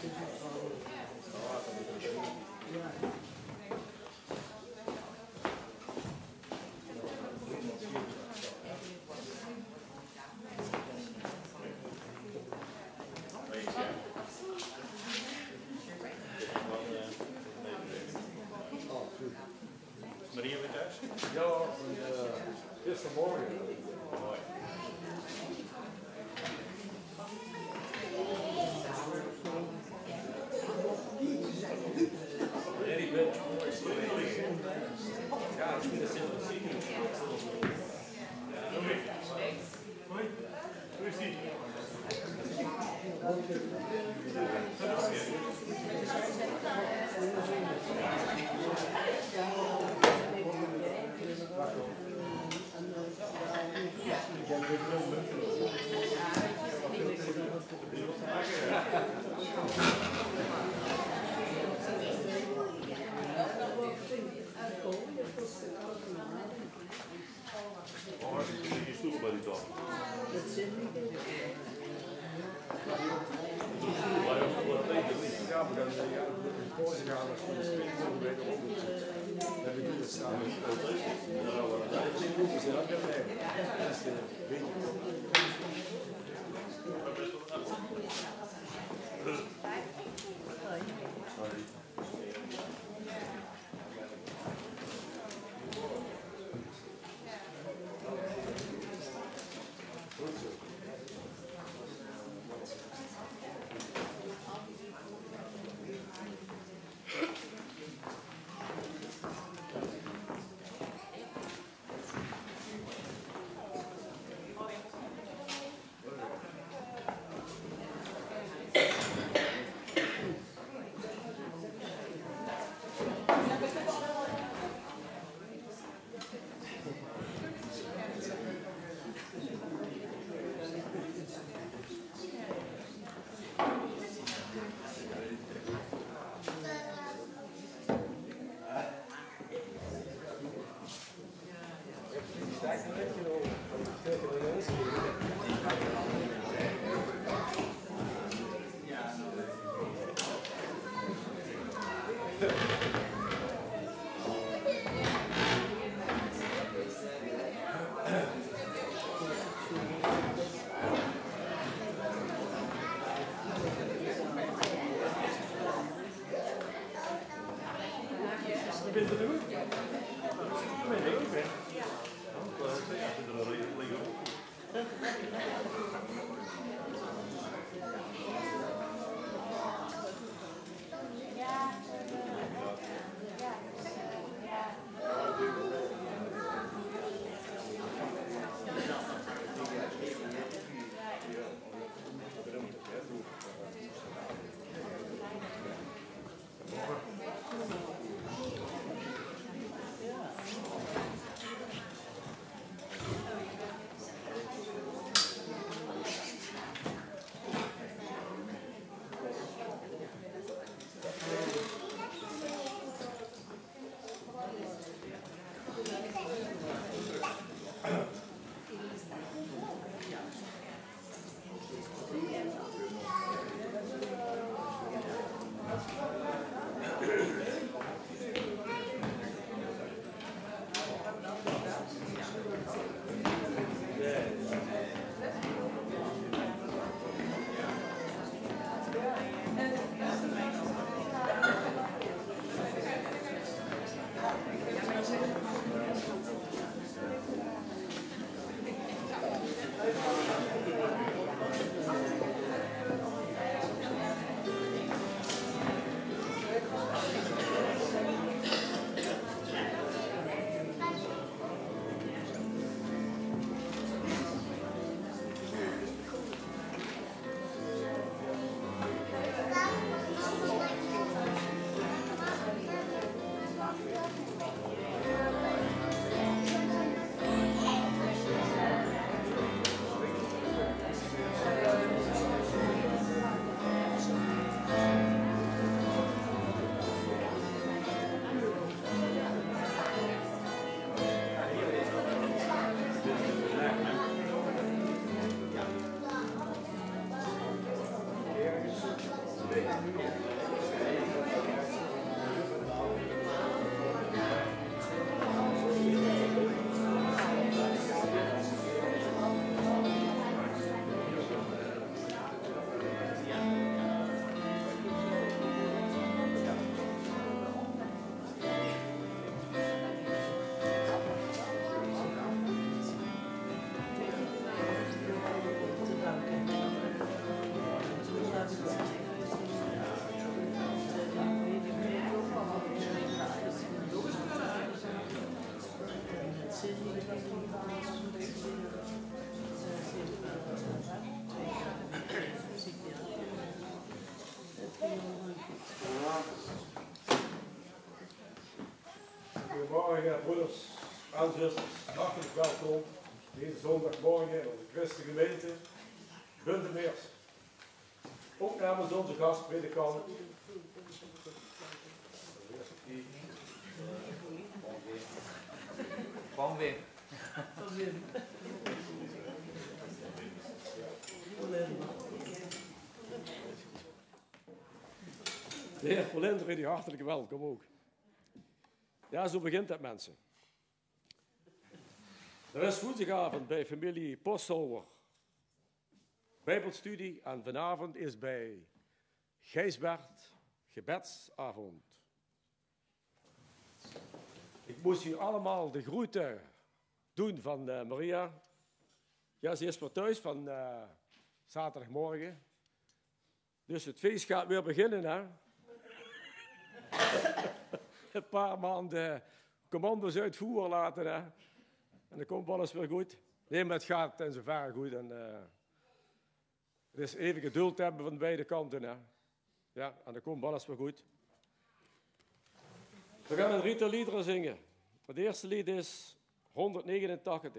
Maria weer thuis? Ja, gistermorgen. Mooi. Ready bench. Ja, ik vind het heel zien. Hoi. Hoe is die? Oh, je stoel bij die top. Ja, maar dan voor gaan we van de spelen weten op het dat we doen het samen. Dat is heel erg sorry. Ben je er nu? Ben je er nu? Goedemorgen, broeders en zusters. Hartelijk welkom deze zondagmorgen in onze christelijke gemeente Bundemeers. Ook namens onze gastpredikant. Van Wim. De heer Polinder, jullie hartelijk welkom ook. Ja, zo begint het, mensen. Er is woensdagavond bij familie Posthouwer Bijbelstudie en vanavond is bij Gijsbert gebedsavond. Ik moest u allemaal de groeten doen van Maria. Ja, ze is weer thuis van zaterdagmorgen. Dus het feest gaat weer beginnen, hè? Een paar maanden commando's uitvoeren laten, hè? En dan komt alles weer goed. Nee, maar het gaat in zoverre goed. En, het is even geduld hebben van beide kanten, hè? Ja, en dan komt alles weer goed. We gaan een rietal liederen zingen. Het eerste lied is 189.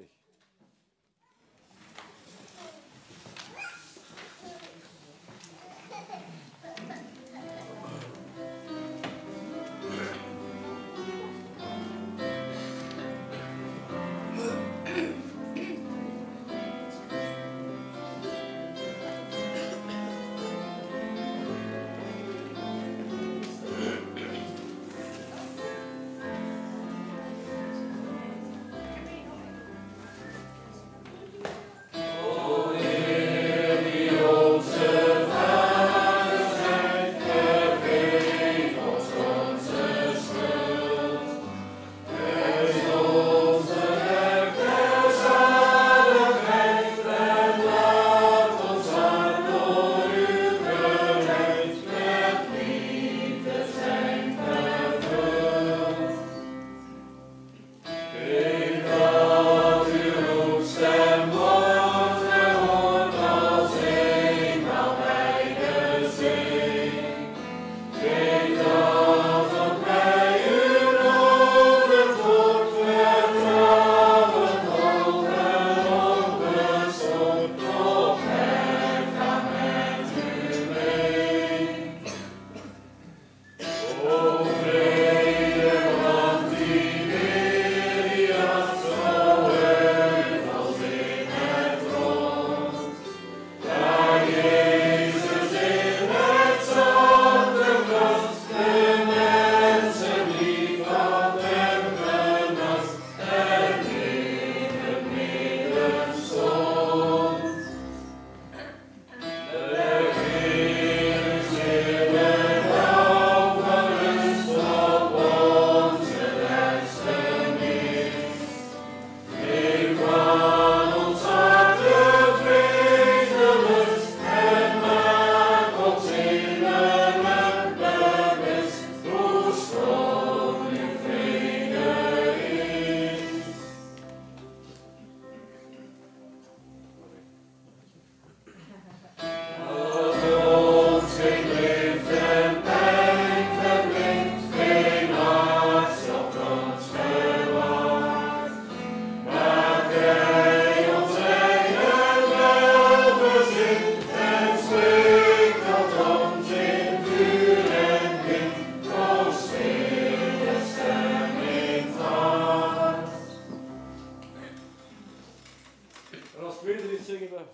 En als tweede lied zingen we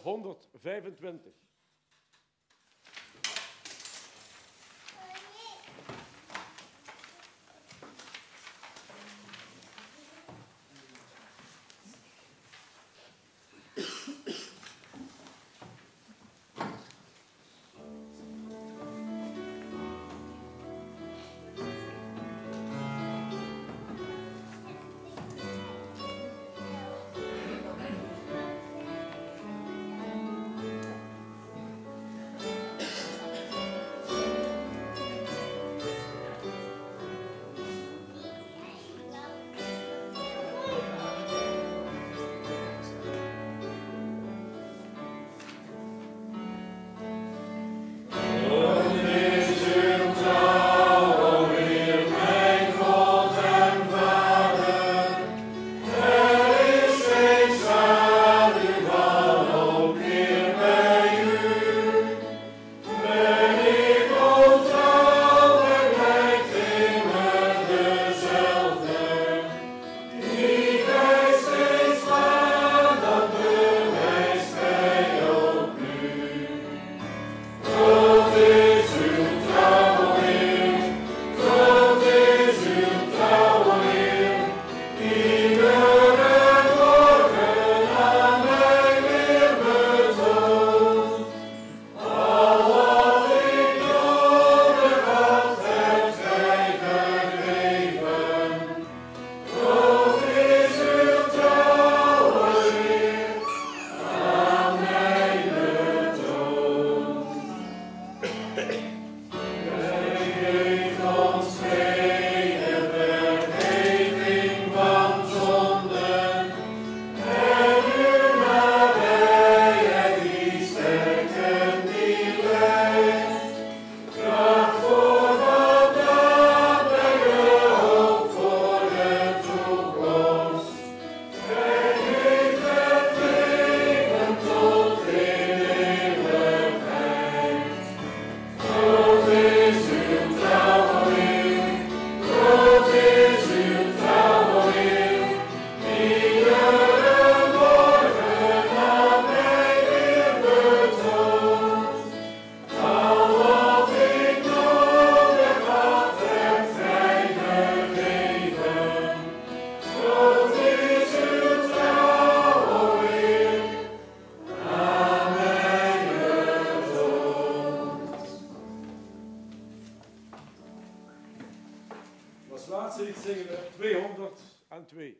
125. en 2.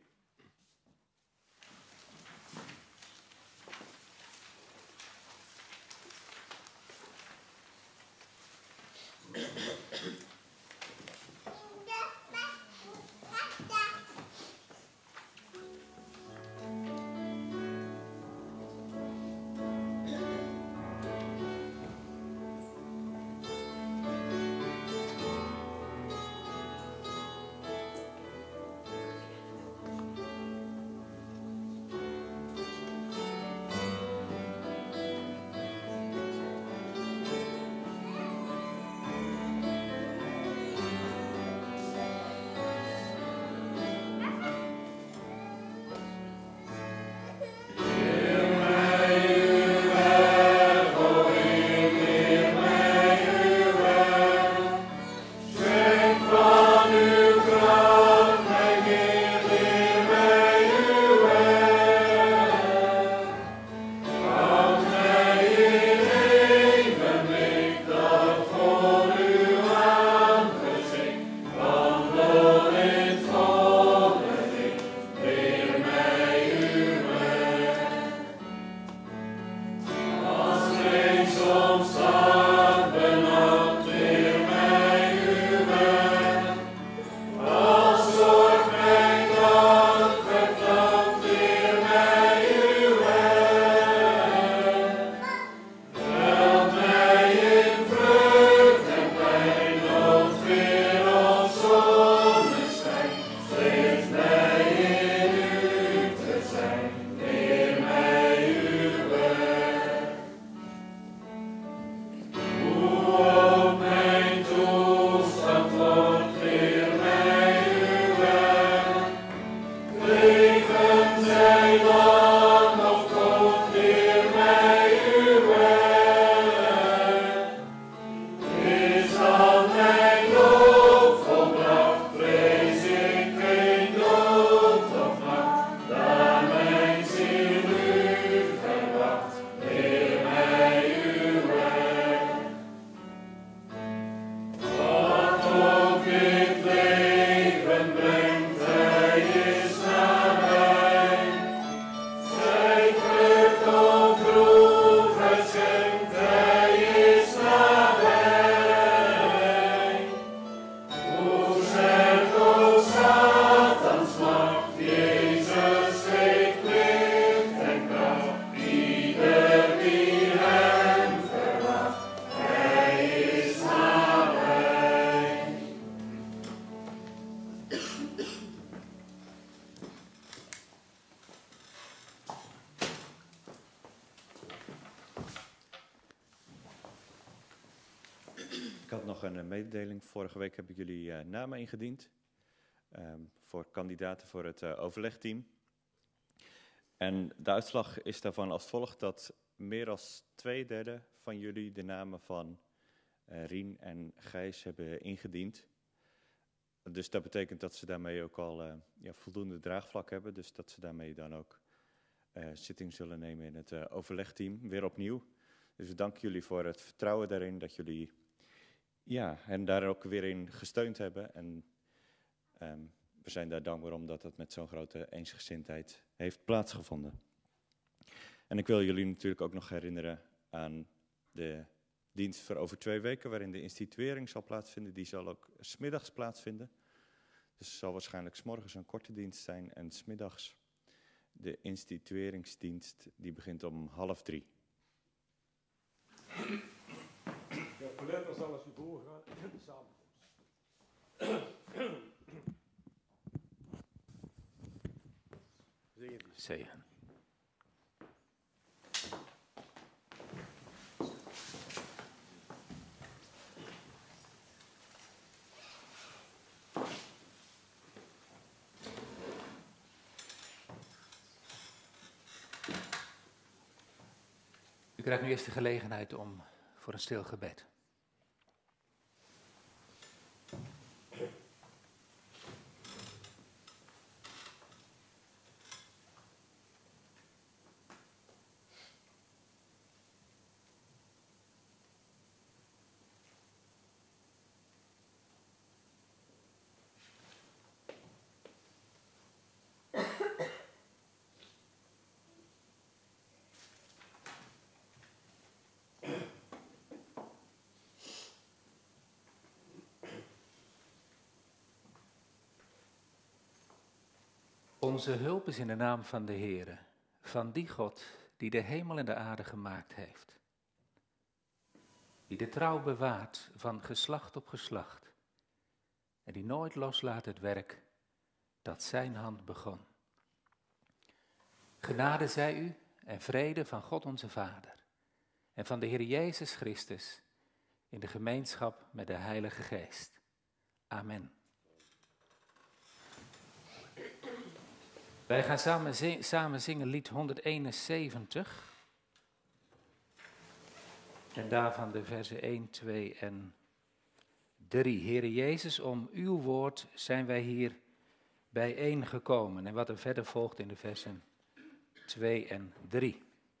Ik had nog een mededeling. Vorige week heb ik jullie namen ingediend voor kandidaten voor het overlegteam. En de uitslag is daarvan als volgt dat meer dan 2/3 van jullie de namen van Rien en Gijs hebben ingediend. Dus dat betekent dat ze daarmee ook al voldoende draagvlak hebben. Dus dat ze daarmee dan ook zitting zullen nemen in het overlegteam, weer opnieuw. Dus we danken jullie voor het vertrouwen daarin, dat jullie hen daar ook weer in gesteund hebben. En we zijn daar dankbaar om dat het met zo'n grote eensgezindheid heeft plaatsgevonden. En ik wil jullie natuurlijk ook nog herinneren aan de dienst voor over 2 weken, waarin de instituering zal plaatsvinden. Die zal ook 's middags plaatsvinden. Dus het zal waarschijnlijk 's morgens een korte dienst zijn en 's middags de institueringsdienst, die begint om 2:30. Ja, Colette zal als u voorgaan in de samenkomst. Zegen. U krijgt nu eerst de gelegenheid om voor een stil gebed. Onze hulp is in de naam van de Heere, van die God die de hemel en de aarde gemaakt heeft. Die de trouw bewaart van geslacht op geslacht. En die nooit loslaat het werk dat zijn hand begon. Genade zij u en vrede van God onze Vader en van de Heer Jezus Christus in de gemeenschap met de Heilige Geest. Amen. Wij gaan samen zingen lied 171 en daarvan de versen 1, 2 en 3. Heere Jezus, om uw woord zijn wij hier bijeengekomen. En wat er verder volgt in de versen 2 en 3.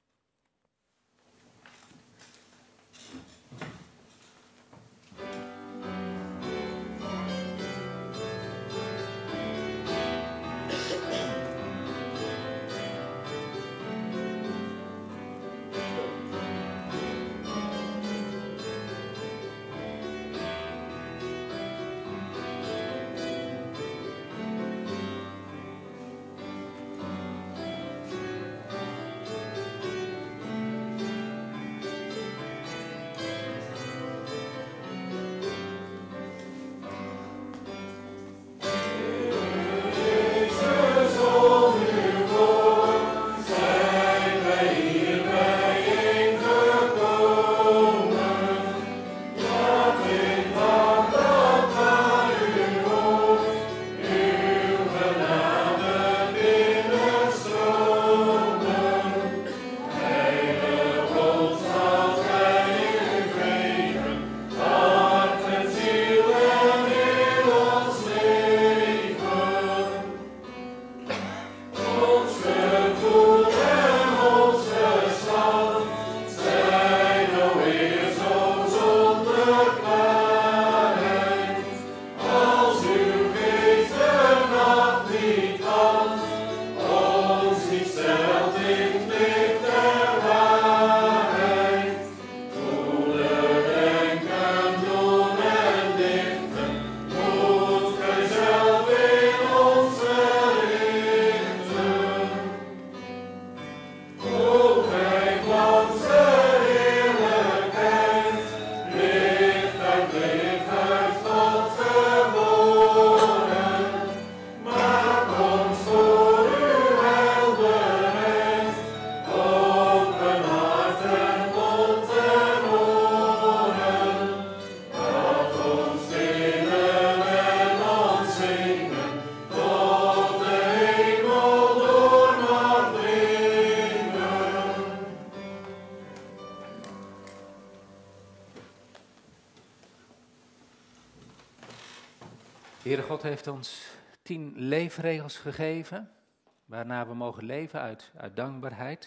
Heere God heeft ons 10 leefregels gegeven, waarna we mogen leven uit dankbaarheid.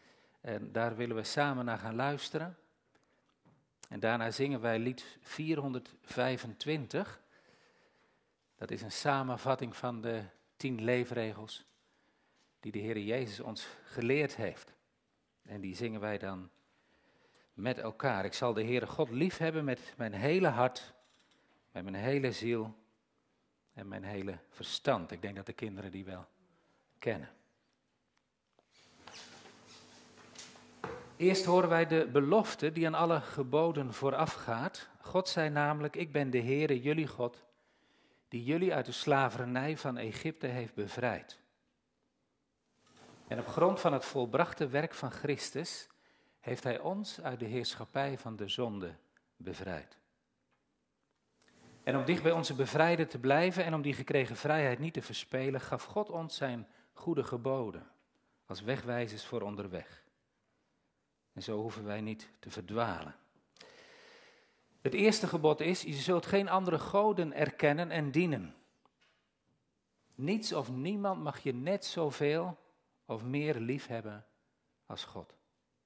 En daar willen we samen naar gaan luisteren. En daarna zingen wij lied 425. Dat is een samenvatting van de 10 leefregels die de Heer Jezus ons geleerd heeft. En die zingen wij dan met elkaar. Ik zal de Heere God liefhebben met mijn hele hart, met mijn hele ziel en mijn hele verstand. Ik denk dat de kinderen die wel kennen. Eerst horen wij de belofte die aan alle geboden voorafgaat. God zei namelijk, ik ben de Heere, jullie God, die jullie uit de slavernij van Egypte heeft bevrijd. En op grond van het volbrachte werk van Christus heeft hij ons uit de heerschappij van de zonde bevrijd. En om dicht bij onze bevrijder te blijven en om die gekregen vrijheid niet te verspelen, gaf God ons zijn goede geboden als wegwijzers voor onderweg. En zo hoeven wij niet te verdwalen. Het eerste gebod is, je zult geen andere goden erkennen en dienen. Niets of niemand mag je net zoveel of meer liefhebben als God.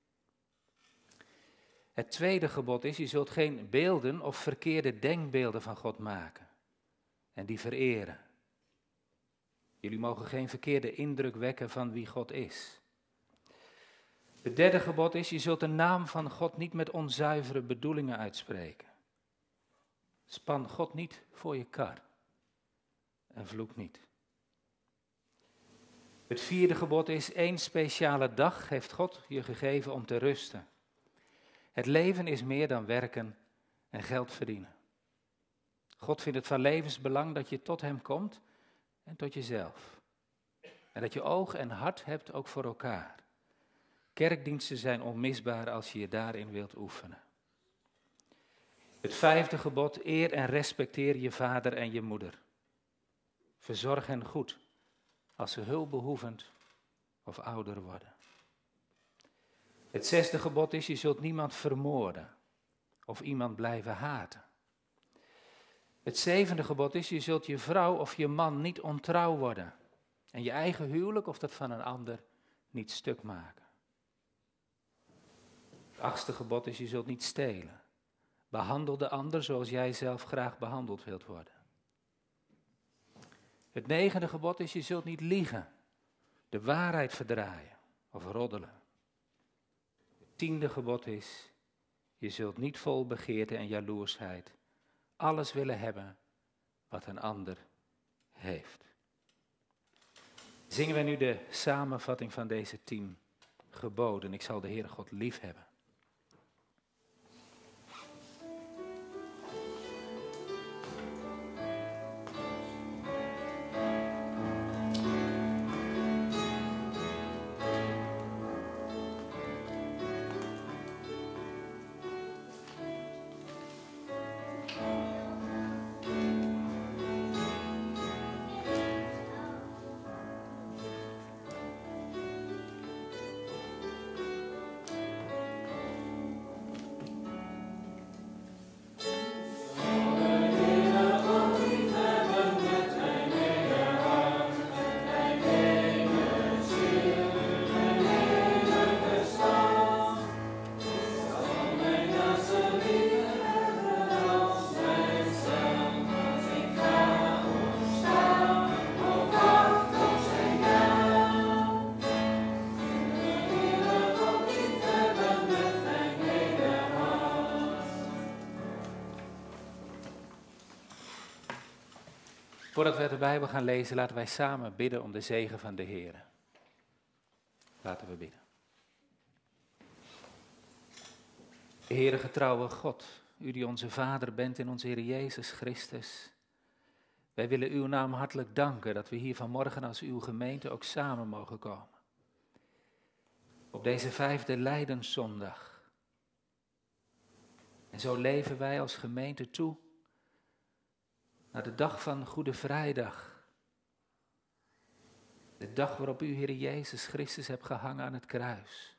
Het tweede gebod is, je zult geen beelden of verkeerde denkbeelden van God maken en die vereren. Jullie mogen geen verkeerde indruk wekken van wie God is. Het derde gebod is, je zult de naam van God niet met onzuivere bedoelingen uitspreken. Span God niet voor je kar en vloek niet. Het 4e gebod is: 1 speciale dag heeft God je gegeven om te rusten. Het leven is meer dan werken en geld verdienen. God vindt het van levensbelang dat je tot hem komt en tot jezelf. En dat je oog en hart hebt ook voor elkaar. Kerkdiensten zijn onmisbaar als je je daarin wilt oefenen. Het 5e gebod: eer en respecteer je vader en je moeder. Verzorg hen goed als ze hulpbehoevend of ouder worden. Het 6e gebod is: je zult niemand vermoorden of iemand blijven haten. Het 7e gebod is: je zult je vrouw of je man niet ontrouw worden en je eigen huwelijk of dat van een ander niet stuk maken. Het 8e gebod is: je zult niet stelen. Behandel de ander zoals jij zelf graag behandeld wilt worden. Het 9e gebod is: je zult niet liegen, de waarheid verdraaien of roddelen. Het 10e gebod is: je zult niet vol begeerte en jaloersheid alles willen hebben wat een ander heeft. Zingen we nu de samenvatting van deze 10 geboden. Ik zal de Heere God lief hebben. Voordat we de Bijbel gaan lezen, laten wij samen bidden om de zegen van de Heer. Laten we bidden. Heere getrouwe God, u die onze Vader bent in onze Heer Jezus Christus. Wij willen uw naam hartelijk danken dat we hier vanmorgen als uw gemeente ook samen mogen komen. Op deze 5e Lijdenszondag. En zo leven wij als gemeente toe naar de dag van Goede Vrijdag. De dag waarop u, Heer Jezus Christus, hebt gehangen aan het kruis.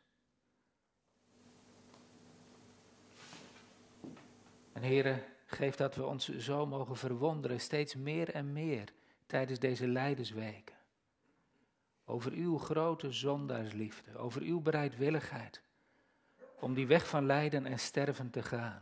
En Heere, geef dat we ons zo mogen verwonderen, steeds meer en meer tijdens deze lijdensweken. Over uw grote zondaarsliefde, over uw bereidwilligheid om die weg van lijden en sterven te gaan.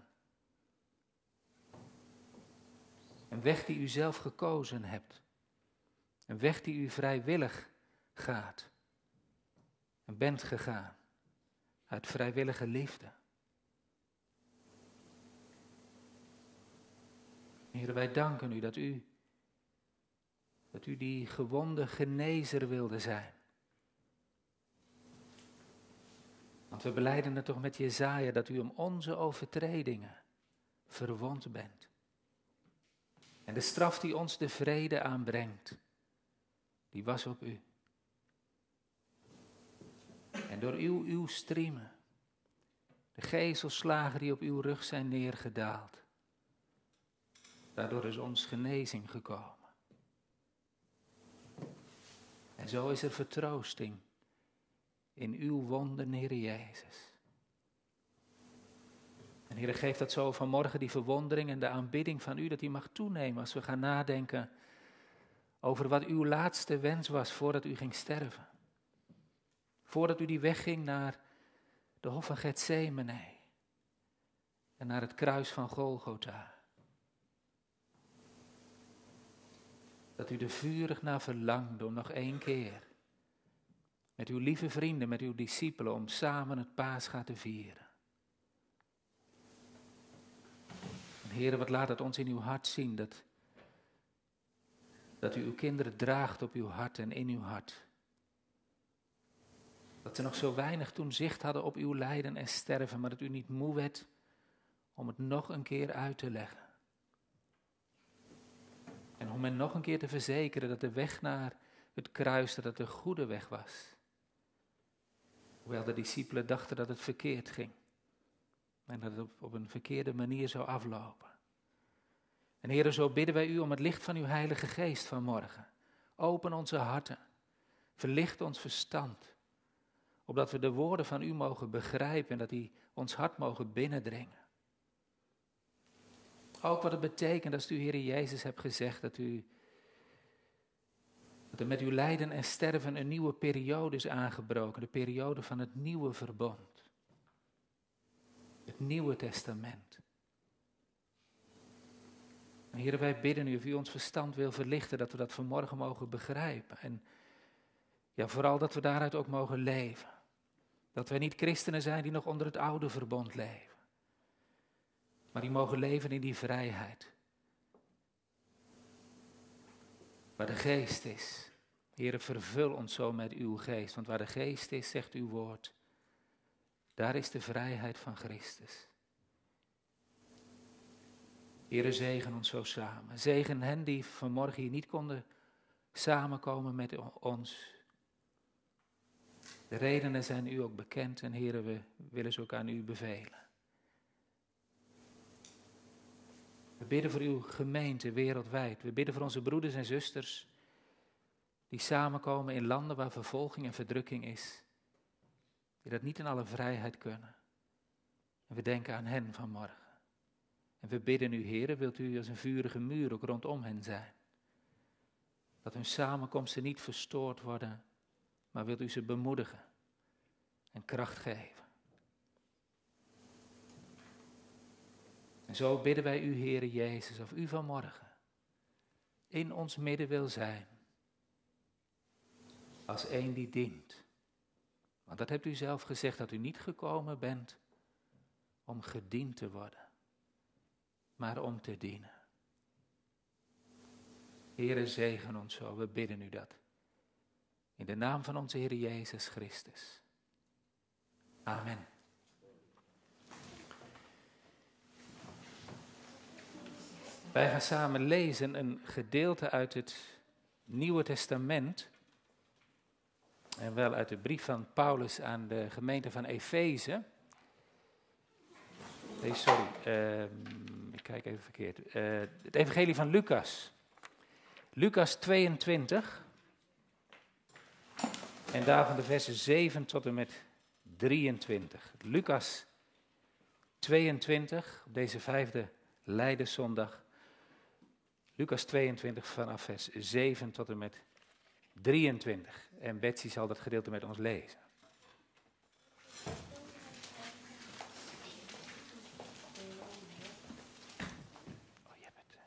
Een weg die u zelf gekozen hebt. Een weg die u vrijwillig gaat. En bent gegaan. Uit vrijwillige liefde. Heer, wij danken u dat u die gewonde genezer wilde zijn. Want we belijden het toch met Jesaja dat u om onze overtredingen verwond bent. En de straf die ons de vrede aanbrengt, die was op u. En door uw striemen, de gezelslagen die op uw rug zijn neergedaald, daardoor is ons genezing gekomen. En zo is er vertroosting in uw wonden, Heer Jezus. En Heer, geef dat zo vanmorgen, die verwondering en de aanbidding van u, dat die mag toenemen als we gaan nadenken over wat uw laatste wens was voordat u ging sterven. Voordat u die weg ging naar de hof van Getsemane en naar het kruis van Golgotha. Dat u er vurig naar verlangde om nog 1 keer met uw lieve vrienden, met uw discipelen, om samen het Paascha te vieren. Heere, wat laat het ons in uw hart zien, dat u uw kinderen draagt op uw hart en in uw hart. Dat ze nog zo weinig toen zicht hadden op uw lijden en sterven, maar dat u niet moe werd om het nog een keer uit te leggen. En om hen nog een keer te verzekeren dat de weg naar het kruis, dat het de goede weg was. Hoewel de discipelen dachten dat het verkeerd ging. En dat het op een verkeerde manier zou aflopen. En Heere, zo bidden wij u om het licht van uw Heilige Geest vanmorgen. Open onze harten. Verlicht ons verstand. Opdat we de woorden van u mogen begrijpen en dat die ons hart mogen binnendringen. Ook wat het betekent als u, Heere Jezus, hebt gezegd dat er met uw lijden en sterven een nieuwe periode is aangebroken. De periode van het nieuwe verbond. Het Nieuwe Testament. En Heere, wij bidden u of u ons verstand wil verlichten, dat we dat vanmorgen mogen begrijpen. En ja, vooral dat we daaruit ook mogen leven. Dat wij niet christenen zijn die nog onder het oude verbond leven. Maar die mogen leven in die vrijheid. Waar de geest is. Heere, vervul ons zo met uw geest. Want waar de geest is, zegt uw woord, daar is de vrijheid van Christus. Heere, zegen ons zo samen. Zegen hen die vanmorgen hier niet konden samenkomen met ons. De redenen zijn u ook bekend en Heere, we willen ze ook aan u bevelen. We bidden voor uw gemeente wereldwijd. We bidden voor onze broeders en zusters die samenkomen in landen waar vervolging en verdrukking is. Die dat niet in alle vrijheid kunnen. En we denken aan hen vanmorgen. En we bidden u, Heere, wilt u als een vurige muur ook rondom hen zijn. Dat hun samenkomsten niet verstoord worden, maar wilt u ze bemoedigen en kracht geven. En zo bidden wij u, Heere Jezus, of u vanmorgen in ons midden wil zijn. Als een die dient. Want dat hebt u zelf gezegd, dat u niet gekomen bent om gediend te worden, maar om te dienen. Heere, zegen ons zo, we bidden u dat. In de naam van onze Heer Jezus Christus. Amen. Wij gaan samen lezen een gedeelte uit het Nieuwe Testament. En wel uit de brief van Paulus aan de gemeente van Efeze. Ik kijk even verkeerd. Het evangelie van Lucas. Lucas 22. En daarvan de versen 7 tot en met 23. Lucas 22, op deze 5e Lijdenszondag. Lucas 22 vanaf vers 7 tot en met 23. En Betsy zal dat gedeelte met ons lezen. Oh, je hebt het.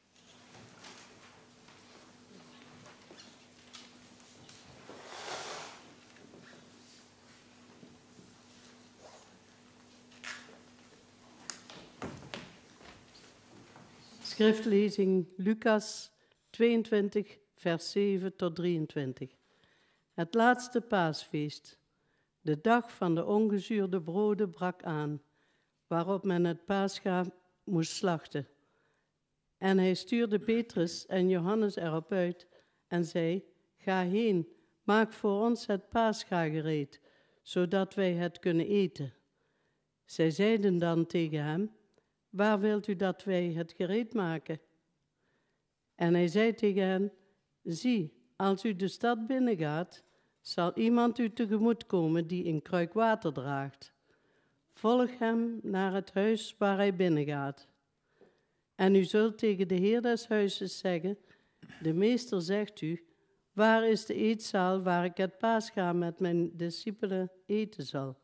Schriftlezing Lucas 22, vers 7 tot 23. Het laatste paasfeest. De dag van de ongezuurde broden brak aan, waarop men het paascha moest slachten. En hij stuurde Petrus en Johannes erop uit en zei, ga heen, maak voor ons het paascha gereed, zodat wij het kunnen eten. Zij zeiden dan tegen hem, waar wilt u dat wij het gereed maken? En hij zei tegen hen, zie, als u de stad binnengaat, zal iemand u tegemoet komen die een kruik water draagt. Volg hem naar het huis waar hij binnengaat. En u zult tegen de heer des huizes zeggen, de meester zegt u, waar is de eetzaal waar ik het paascha met mijn discipelen eten zal?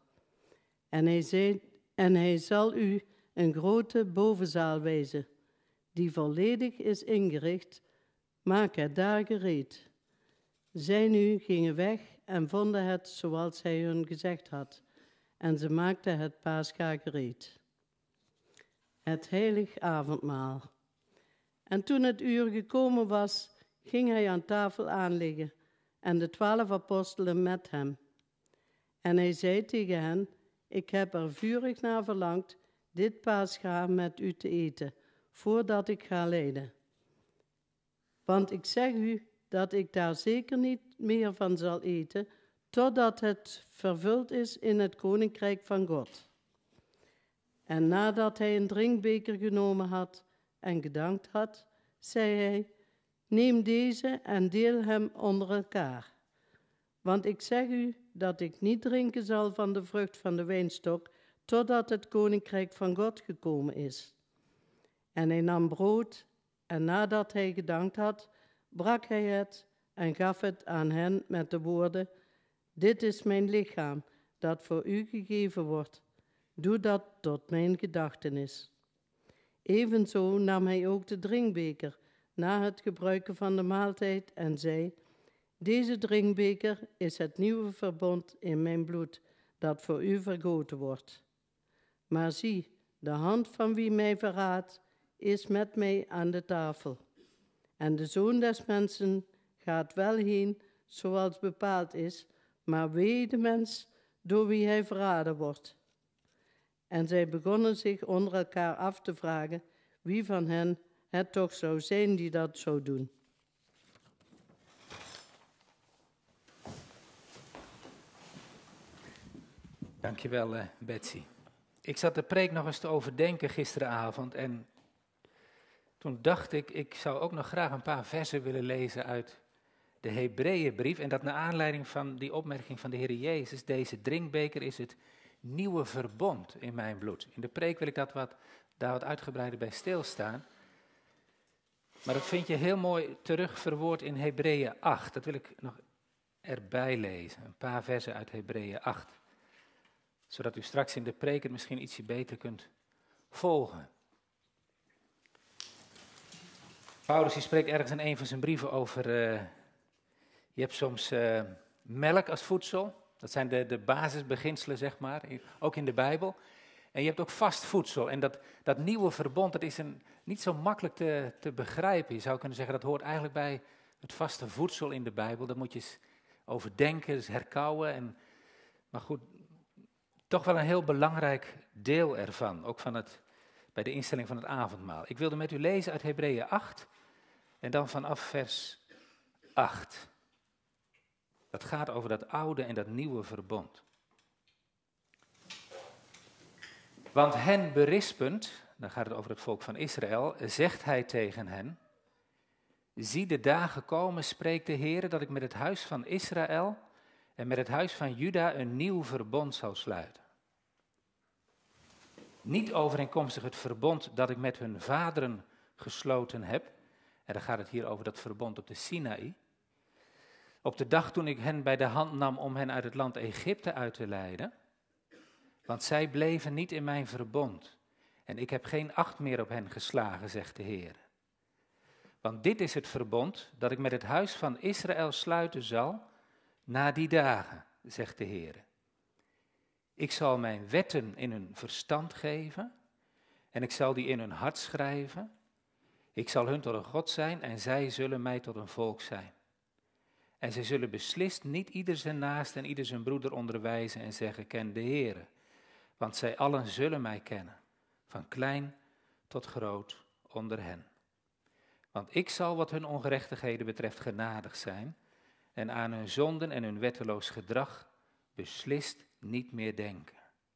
En hij zal u een grote bovenzaal wijzen, die volledig is ingericht, maak het daar gereed. Zij nu gingen weg en vonden het zoals hij hun gezegd had, en ze maakten het paascha gereed. Het heilig avondmaal. En toen het uur gekomen was, ging hij aan tafel aanliggen, en de 12 apostelen met hem. En hij zei tegen hen, ik heb er vurig naar verlangd dit Pascha met u te eten, voordat ik ga lijden. Want ik zeg u dat ik daar zeker niet meer van zal eten, totdat het vervuld is in het koninkrijk van God. En nadat hij een drinkbeker genomen had en gedankt had, zei hij, neem deze en deel hem onder elkaar. Want ik zeg u dat ik niet drinken zal van de vrucht van de wijnstok, totdat het koninkrijk van God gekomen is. En hij nam brood, en nadat hij gedankt had, brak hij het en gaf het aan hen met de woorden, dit is mijn lichaam, dat voor u gegeven wordt. Doe dat tot mijn gedachtenis. Evenzo nam hij ook de drinkbeker na het gebruiken van de maaltijd en zei, deze drinkbeker is het nieuwe verbond in mijn bloed, dat voor u vergoten wordt. Maar zie, de hand van wie mij verraadt, is met mij aan de tafel. En de Zoon des Mensen gaat wel heen, zoals bepaald is, maar wee de mens door wie hij verraden wordt. En zij begonnen zich onder elkaar af te vragen wie van hen het toch zou zijn die dat zou doen. Dankjewel, Betsy. Ik zat de preek nog eens te overdenken gisteravond en toen dacht ik zou ook nog graag een paar versen willen lezen uit de Hebreeënbrief. En dat naar aanleiding van die opmerking van de Heer Jezus, deze drinkbeker is het nieuwe verbond in mijn bloed. In de preek wil ik daar wat uitgebreider bij stilstaan. Maar dat vind je heel mooi terug verwoord in Hebreeën 8. Dat wil ik nog erbij lezen, een paar versen uit Hebreeën 8. Zodat u straks in de preek het misschien ietsje beter kunt volgen. Paulus die spreekt ergens in een van zijn brieven over, je hebt soms melk als voedsel. Dat zijn de basisbeginselen, zeg maar, ook in de Bijbel. En je hebt ook vast voedsel. En dat nieuwe verbond, dat is niet zo makkelijk te begrijpen. Je zou kunnen zeggen, dat hoort eigenlijk bij het vaste voedsel in de Bijbel. Daar moet je eens over denken, dus herkauwen. Maar goed, toch wel een heel belangrijk deel ervan. Ook bij de instelling van het avondmaal. Ik wilde met u lezen uit Hebreeën 8. En dan vanaf vers 8. Dat gaat over dat oude en dat nieuwe verbond. Want hen berispend, dan gaat het over het volk van Israël, zegt hij tegen hen, zie de dagen komen, spreekt de Heer, dat ik met het huis van Israël en met het huis van Juda een nieuw verbond zal sluiten. Niet overeenkomstig het verbond dat ik met hun vaderen gesloten heb, en dan gaat het hier over dat verbond op de Sinaï, op de dag toen ik hen bij de hand nam om hen uit het land Egypte uit te leiden, want zij bleven niet in mijn verbond en ik heb geen acht meer op hen geslagen, zegt de Heer. Want dit is het verbond dat ik met het huis van Israël sluiten zal na die dagen, zegt de Heer. Ik zal mijn wetten in hun verstand geven en ik zal die in hun hart schrijven. Ik zal hun tot een God zijn en zij zullen mij tot een volk zijn. En zij zullen beslist niet ieder zijn naast en ieder zijn broeder onderwijzen en zeggen, ken de Heere. Want zij allen zullen mij kennen, van klein tot groot onder hen. Want ik zal wat hun ongerechtigheden betreft genadig zijn en aan hun zonden en hun wetteloos gedrag beslist niet meer denken.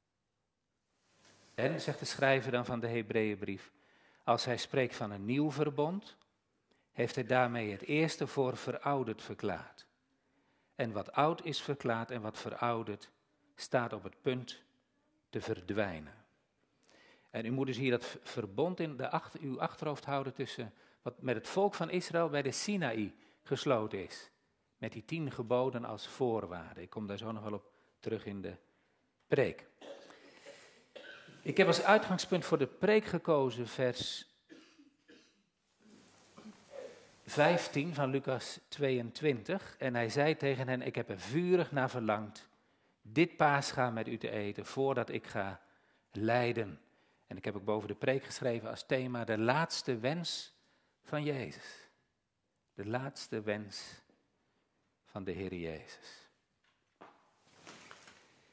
En, zegt de schrijver dan van de Hebreeënbrief, als hij spreekt van een nieuw verbond, heeft hij daarmee het eerste voor verouderd verklaard. En wat oud is verklaard en wat verouderd, staat op het punt te verdwijnen. En u moet dus hier dat verbond in uw achterhoofd houden tussen wat met het volk van Israël bij de Sinaï gesloten is. Met die 10 geboden als voorwaarde. Ik kom daar zo nog wel op terug in de preek. Ik heb als uitgangspunt voor de preek gekozen vers 15 van Lucas 22. En hij zei tegen hen, ik heb er vurig naar verlangd dit Pascha met u te eten voordat ik ga lijden. En ik heb ook boven de preek geschreven als thema de laatste wens van Jezus. De laatste wens van de Heer Jezus.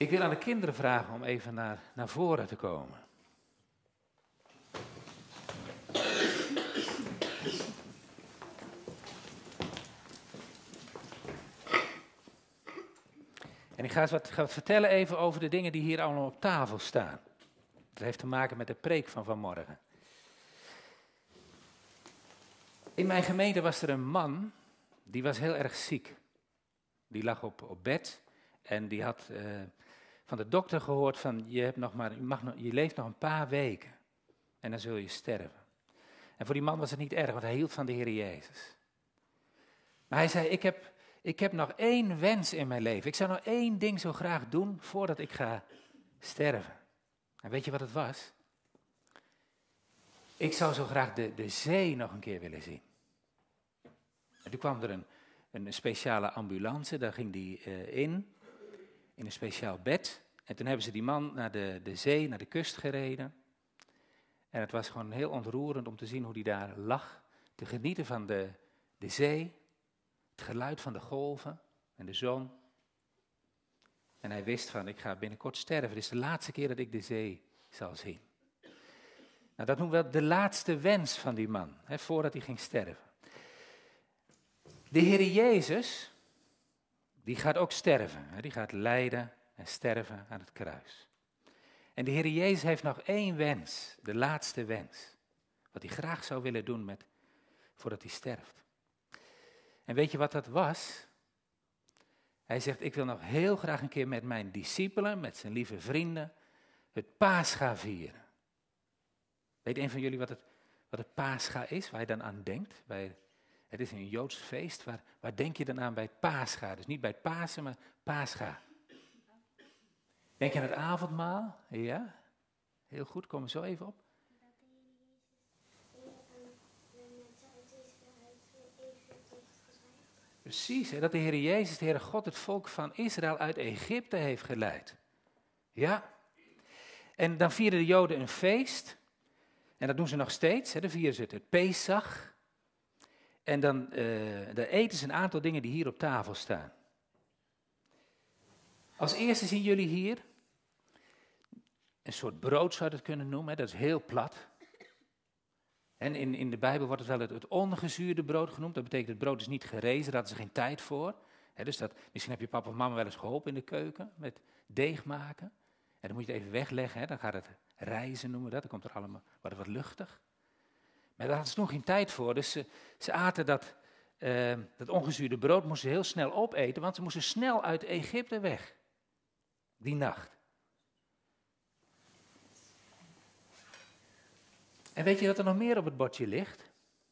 Ik wil aan de kinderen vragen om even naar voren te komen. En ik ga wat vertellen even over de dingen die hier allemaal op tafel staan. Dat heeft te maken met de preek van vanmorgen. In mijn gemeente was er een man, die was heel erg ziek. Die lag op bed en die had van de dokter gehoord van je leeft nog een paar weken en dan zul je sterven. En voor die man was het niet erg, want hij hield van de Heer Jezus. Maar hij zei, ik heb nog 1 wens in mijn leven. Ik zou nog 1 ding zo graag doen voordat ik ga sterven. En weet je wat het was? Ik zou zo graag de zee nog een keer willen zien. En toen kwam er een speciale ambulance, daar ging die in een speciaal bed. En toen hebben ze die man naar de zee, naar de kust gereden. En het was gewoon heel ontroerend om te zien hoe die daar lag, te genieten van de zee, het geluid van de golven en de zon. En hij wist van, ik ga binnenkort sterven, dit is de laatste keer dat ik de zee zal zien. Nou, dat noemen we de laatste wens van die man, voordat hij ging sterven. De Heer Jezus, die gaat ook sterven. Die gaat lijden en sterven aan het kruis. En de Heer Jezus heeft nog 1 wens, de laatste wens. Wat hij graag zou willen doen voordat hij sterft. En weet je wat dat was? Hij zegt, ik wil nog heel graag een keer met mijn discipelen, met zijn lieve vrienden, het Pascha vieren. Weet een van jullie wat het Pascha is, waar je dan aan denkt? Het is een Joods feest, waar denk je dan aan bij het Pascha? Dus niet bij het Pasen, maar Pascha. Denk je aan het avondmaal? Ja, heel goed, kom er zo even op. Precies, dat de Heer Jezus, de Heere God, het volk van Israël uit Egypte heeft geleid. Ja. En dan vieren de Joden een feest. En dat doen ze nog steeds. Dan vieren ze het Pesach. En dan eten ze een aantal dingen die hier op tafel staan. Als eerste zien jullie hier een soort brood, zou je het kunnen noemen. Dat is heel plat. En in de Bijbel wordt het wel het ongezuurde brood genoemd. Dat betekent het brood is niet gerezen, daar hadden ze geen tijd voor. Dus misschien heb je papa of mama wel eens geholpen in de keuken met deeg maken. En dan moet je het even wegleggen, dan gaat het rijzen noemen we dat. Dan wordt het wat luchtig. Maar daar hadden ze nog geen tijd voor, dus ze aten dat ongezuurde brood, moesten ze heel snel opeten, want ze moesten snel uit Egypte weg, die nacht. En weet je wat er nog meer op het bordje ligt?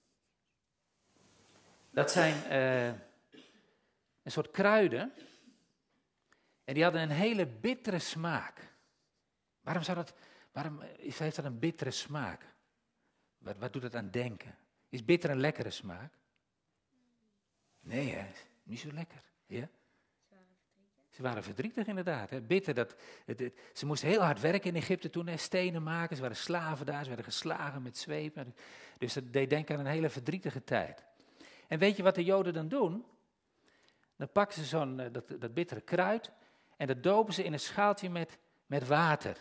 Dat zijn een soort kruiden, en die hadden een hele bittere smaak. Waarom heeft dat een bittere smaak? Wat doet het aan denken? Is bitter een lekkere smaak? Nee, niet zo lekker. Ja? Ze waren verdrietig inderdaad. Bitter, ze moesten heel hard werken in Egypte toen, stenen maken. Ze waren slaven daar, ze werden geslagen met zweepen. Dus dat deed denken aan een hele verdrietige tijd. En weet je wat de Joden dan doen? Dan pakken ze dat bittere kruid en dat dopen ze in een schaaltje met water.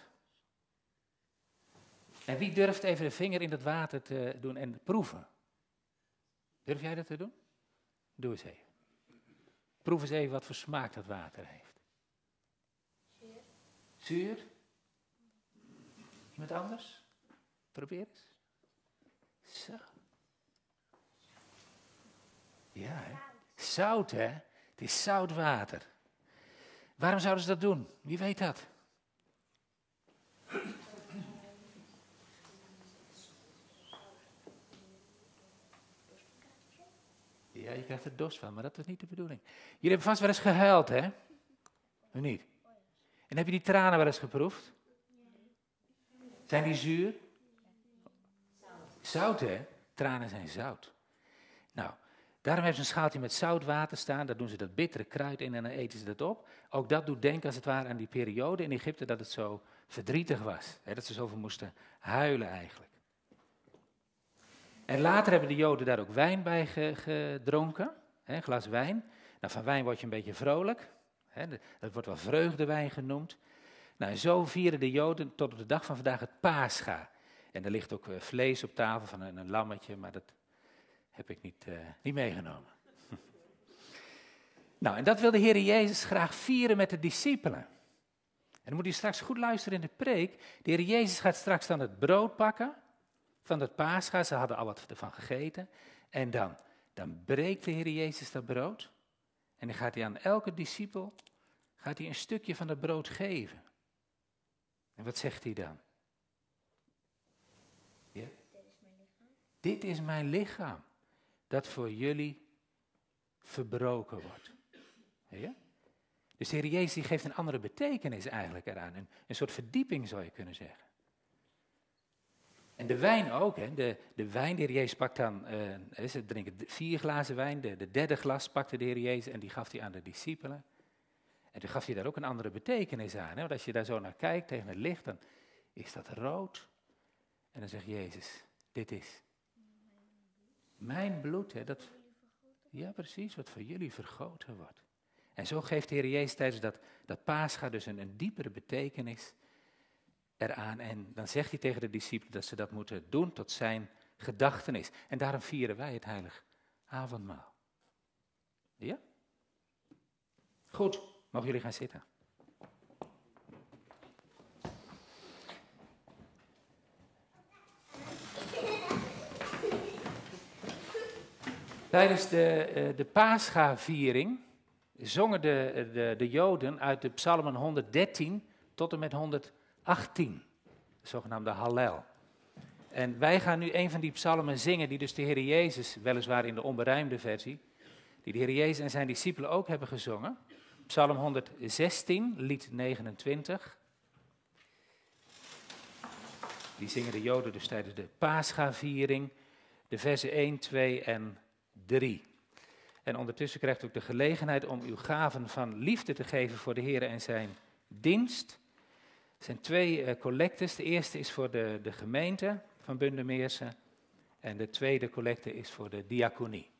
En wie durft even de vinger in dat water te doen en proeven? Durf jij dat te doen? Doe eens even. Proef eens even wat voor smaak dat water heeft. Zuur. Zuur? Iemand anders? Probeer eens. Zo. Ja, hè? Zout, hè? Het is zout water. Waarom zouden ze dat doen? Wie weet dat? Ja, je krijgt er dorst van, maar dat is niet de bedoeling. Jullie hebben vast wel eens gehuild, hè? Of niet? En heb je die tranen wel eens geproefd? Zijn die zuur? Zout, hè? Tranen zijn zout. Nou, daarom hebben ze een schaaltje met zoutwater staan. Daar doen ze dat bittere kruid in en dan eten ze dat op. Ook dat doet denken als het ware aan die periode in Egypte dat het zo verdrietig was. Hè? Dat ze zoveel moesten huilen eigenlijk. En later hebben de Joden daar ook wijn bij gedronken, een glas wijn. Nou, van wijn word je een beetje vrolijk. Dat wordt wel vreugdewijn genoemd. Nou, en zo vieren de Joden tot op de dag van vandaag het Pascha. En er ligt ook vlees op tafel van een lammetje, maar dat heb ik niet meegenomen. Nou, en dat wil de Heer Jezus graag vieren met de discipelen. En dan moet u straks goed luisteren in de preek. De Heer Jezus gaat straks dan het brood pakken van het Pascha. Ze hadden al wat ervan gegeten. En dan breekt de Heer Jezus dat brood. En dan gaat hij aan elke discipel een stukje van dat brood geven. En wat zegt hij dan? Ja? Dit is mijn lichaam, dat voor jullie verbroken wordt. Ja? Dus de Heer Jezus die geeft een andere betekenis eigenlijk eraan. Een soort verdieping zou je kunnen zeggen. En de wijn ook. Hè. De wijn, de Heer Jezus pakt dan, ze drinken 4 glazen wijn. De derde glas pakte de Heer Jezus en die gaf hij aan de discipelen. En toen gaf hij daar ook een andere betekenis aan. Hè. Want als je daar zo naar kijkt tegen het licht, dan is dat rood. En dan zegt Jezus, dit is mijn bloed. Hè, ja, precies, wat voor jullie vergoten wordt. En zo geeft de Heer Jezus tijdens dat Pascha dus een diepere betekenis eraan. En dan zegt hij tegen de discipelen dat ze dat moeten doen tot zijn gedachtenis. En daarom vieren wij het heilig avondmaal. Ja? Goed, mogen jullie gaan zitten. Tijdens de Pascha-viering zongen de Joden uit de psalmen 113 tot en met 118, de zogenaamde Hallel. En wij gaan nu een van die psalmen zingen die dus de Heer Jezus, weliswaar in de onberijmde versie, die de Heer Jezus en zijn discipelen ook hebben gezongen. Psalm 116, lied 29. Die zingen de Joden dus tijdens de Pascha-viering, de versen 1, 2 en 3. En ondertussen krijgt u ook de gelegenheid om uw gaven van liefde te geven voor de Heer en zijn dienst. Er zijn 2 collectes. De eerste is voor de gemeente van Bundemeersen en de tweede collecte is voor de diaconie.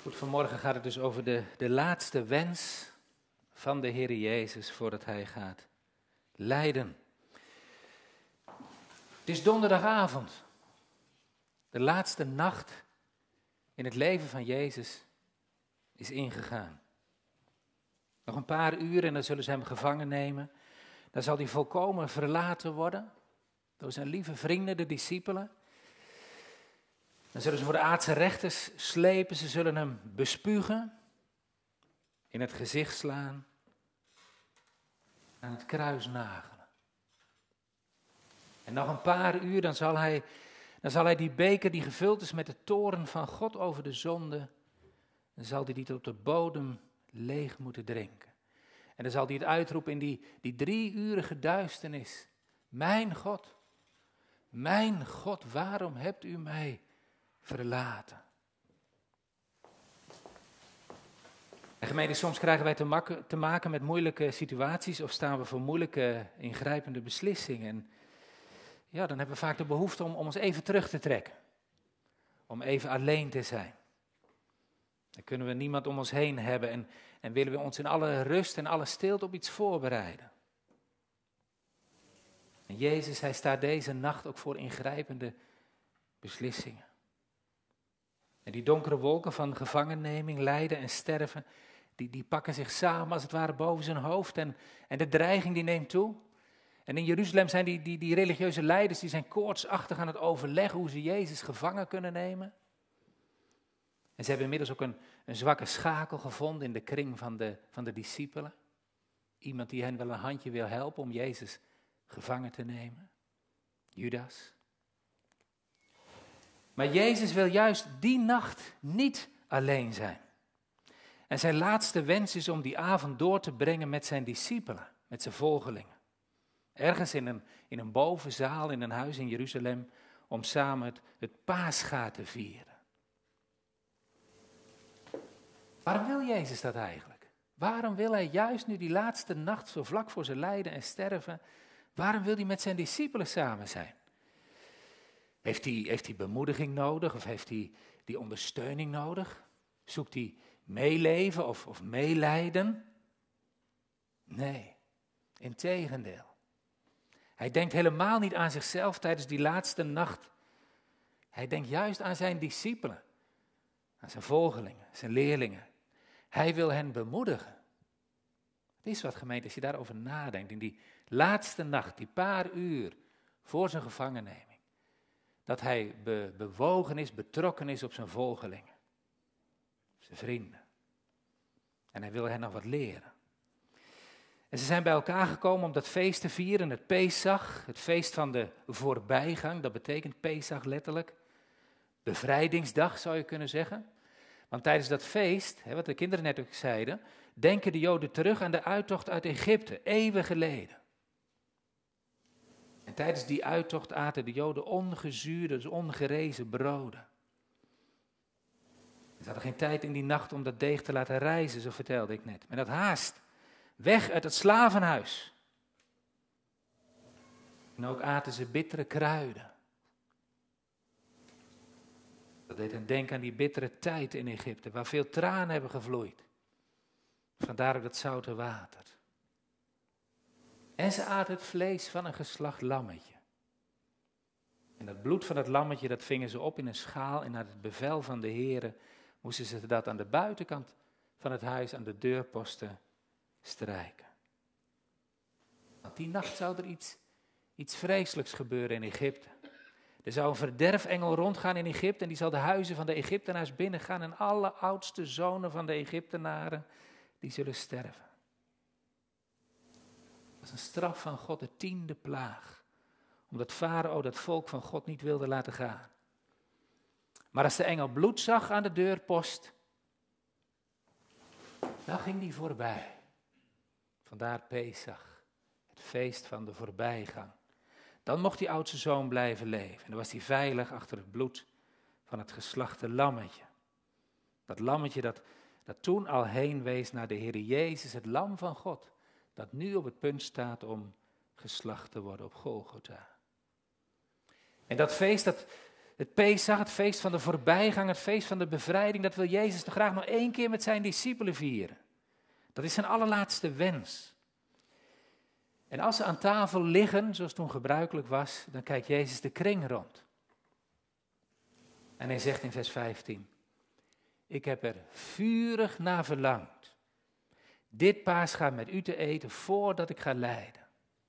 Goed, vanmorgen gaat het dus over de laatste wens van de Heer Jezus voordat hij gaat lijden. Het is donderdagavond. De laatste nacht in het leven van Jezus is ingegaan. Nog een paar uur en dan zullen ze hem gevangen nemen. Dan zal hij volkomen verlaten worden door zijn lieve vrienden, de discipelen. Dan zullen ze voor de aardse rechters slepen, ze zullen hem bespugen, in het gezicht slaan, aan het kruis nagelen. En nog een paar uur, dan zal hij die beker die gevuld is met de toorn van God over de zonde, dan zal hij die tot op de bodem leeg moeten drinken. En dan zal hij het uitroepen in die 3-urige duisternis. Mijn God, waarom hebt u mij verlaten? En gemeente, soms krijgen wij te maken met moeilijke situaties of staan we voor moeilijke, ingrijpende beslissingen. En ja, dan hebben we vaak de behoefte om ons even terug te trekken. Om even alleen te zijn. Dan kunnen we niemand om ons heen hebben en willen we ons in alle rust en alle stilte op iets voorbereiden. En Jezus, hij staat deze nacht ook voor ingrijpende beslissingen. En die donkere wolken van gevangenneming, lijden en sterven, die pakken zich samen als het ware boven zijn hoofd en de dreiging die neemt toe. En in Jeruzalem zijn die religieuze leiders, die zijn koortsachtig aan het overleggen hoe ze Jezus gevangen kunnen nemen. En ze hebben inmiddels ook een zwakke schakel gevonden in de kring van de discipelen. Iemand die hen wel een handje wil helpen om Jezus gevangen te nemen. Judas. Maar Jezus wil juist die nacht niet alleen zijn. En zijn laatste wens is om die avond door te brengen met zijn discipelen, met zijn volgelingen. Ergens in een bovenzaal in een huis in Jeruzalem om samen het Pascha te vieren. Waarom wil Jezus dat eigenlijk? Waarom wil hij juist nu die laatste nacht, zo vlak voor zijn lijden en sterven, waarom wil hij met zijn discipelen samen zijn? Heeft hij bemoediging nodig of heeft hij die ondersteuning nodig? Zoekt hij meeleven of meelijden? Nee, integendeel. Hij denkt helemaal niet aan zichzelf tijdens die laatste nacht. Hij denkt juist aan zijn discipelen, aan zijn volgelingen, zijn leerlingen. Hij wil hen bemoedigen. Het is wat, gemeente, als je daarover nadenkt, in die laatste nacht, die paar uur voor zijn gevangenneming, dat hij bewogen is, betrokken is op zijn volgelingen, zijn vrienden. En hij wil hen nog wat leren. En ze zijn bij elkaar gekomen om dat feest te vieren, het Pesach, het feest van de voorbijgang. Dat betekent Pesach letterlijk. Bevrijdingsdag zou je kunnen zeggen. Want tijdens dat feest, wat de kinderen net ook zeiden, denken de Joden terug aan de uittocht uit Egypte, eeuwen geleden. En tijdens die uittocht aten de Joden ongezuurde, dus ongerezen broden. Ze hadden geen tijd in die nacht om dat deeg te laten rijzen, zo vertelde ik net. Men had haast. Weg uit het slavenhuis. En ook aten ze bittere kruiden. Dat deed hen denken aan die bittere tijd in Egypte, waar veel tranen hebben gevloeid. Vandaar ook dat zoute water. En ze aten het vlees van een geslacht lammetje. En dat bloed van het lammetje, dat vingen ze op in een schaal en naar het bevel van de Heere moesten ze dat aan de buitenkant van het huis, aan de deurposten, strijken. Want die nacht zou er iets vreselijks gebeuren in Egypte. Er zou een verderfengel rondgaan in Egypte en die zal de huizen van de Egyptenaars binnengaan en alle oudste zonen van de Egyptenaren, die zullen sterven. Dat is een straf van God, de 10e plaag. Omdat Farao dat volk van God niet wilde laten gaan. Maar als de engel bloed zag aan de deurpost, dan ging die voorbij. Vandaar Pesach, het feest van de voorbijgang. Dan mocht die oudste zoon blijven leven. En dan was hij veilig achter het bloed van het geslachte lammetje. Dat lammetje dat toen al heen wees naar de Heer Jezus, het lam van God. Dat nu op het punt staat om geslacht te worden op Golgotha. En dat feest, Het Pesach, het feest van de voorbijgang, het feest van de bevrijding, dat wil Jezus toch graag nog 1 keer met zijn discipelen vieren. Dat is zijn allerlaatste wens. En als ze aan tafel liggen, zoals toen gebruikelijk was, dan kijkt Jezus de kring rond. En hij zegt in vers 15, ik heb er vurig naar verlangd dit Pascha met u te eten voordat ik ga lijden.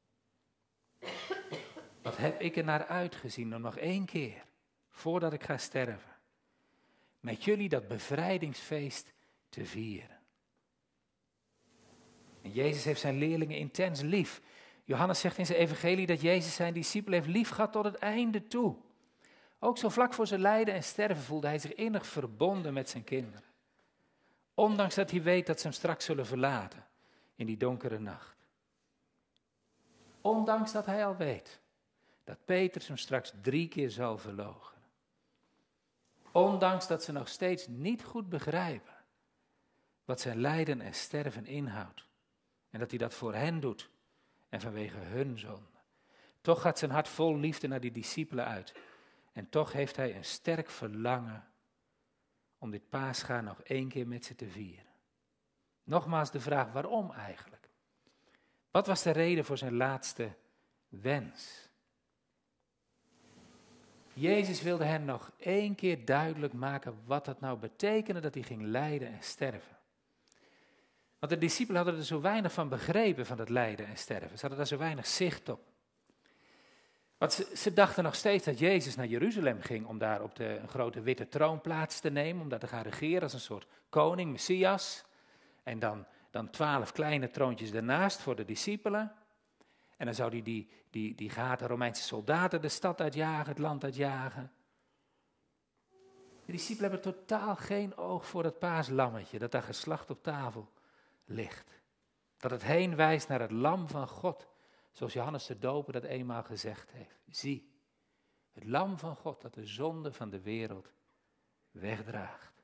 Wat heb ik er naar uitgezien om nog 1 keer, voordat ik ga sterven, met jullie dat bevrijdingsfeest te vieren. En Jezus heeft zijn leerlingen intens lief. Johannes zegt in zijn evangelie dat Jezus zijn discipelen heeft lief gehad tot het einde toe. Ook zo vlak voor zijn lijden en sterven voelde hij zich innig verbonden met zijn kinderen. Ondanks dat hij weet dat ze hem straks zullen verlaten in die donkere nacht. Ondanks dat hij al weet dat Petrus hem straks 3 keer zal verloochenen. Ondanks dat ze nog steeds niet goed begrijpen wat zijn lijden en sterven inhoudt. En dat hij dat voor hen doet en vanwege hun zonde. Toch gaat zijn hart vol liefde naar die discipelen uit. En toch heeft hij een sterk verlangen om dit Pascha nog 1 keer met ze te vieren. Nogmaals de vraag, waarom eigenlijk? Wat was de reden voor zijn laatste wens? Jezus wilde hen nog 1 keer duidelijk maken wat dat nou betekende dat hij ging lijden en sterven. Want de discipelen hadden er zo weinig van begrepen van het lijden en sterven. Ze hadden daar zo weinig zicht op. Want ze dachten nog steeds dat Jezus naar Jeruzalem ging om daar op een grote witte troon plaats te nemen. Om daar te gaan regeren als een soort koning, Messias. En dan 12 kleine troontjes daarnaast voor de discipelen. En dan zou die gehate Romeinse soldaten de stad uitjagen, het land uitjagen. De discipelen hebben totaal geen oog voor het paaslammetje dat daar geslacht op tafel ligt. Dat het heen wijst naar het lam van God. Zoals Johannes de Doper dat eenmaal gezegd heeft. Zie, het lam van God dat de zonde van de wereld wegdraagt.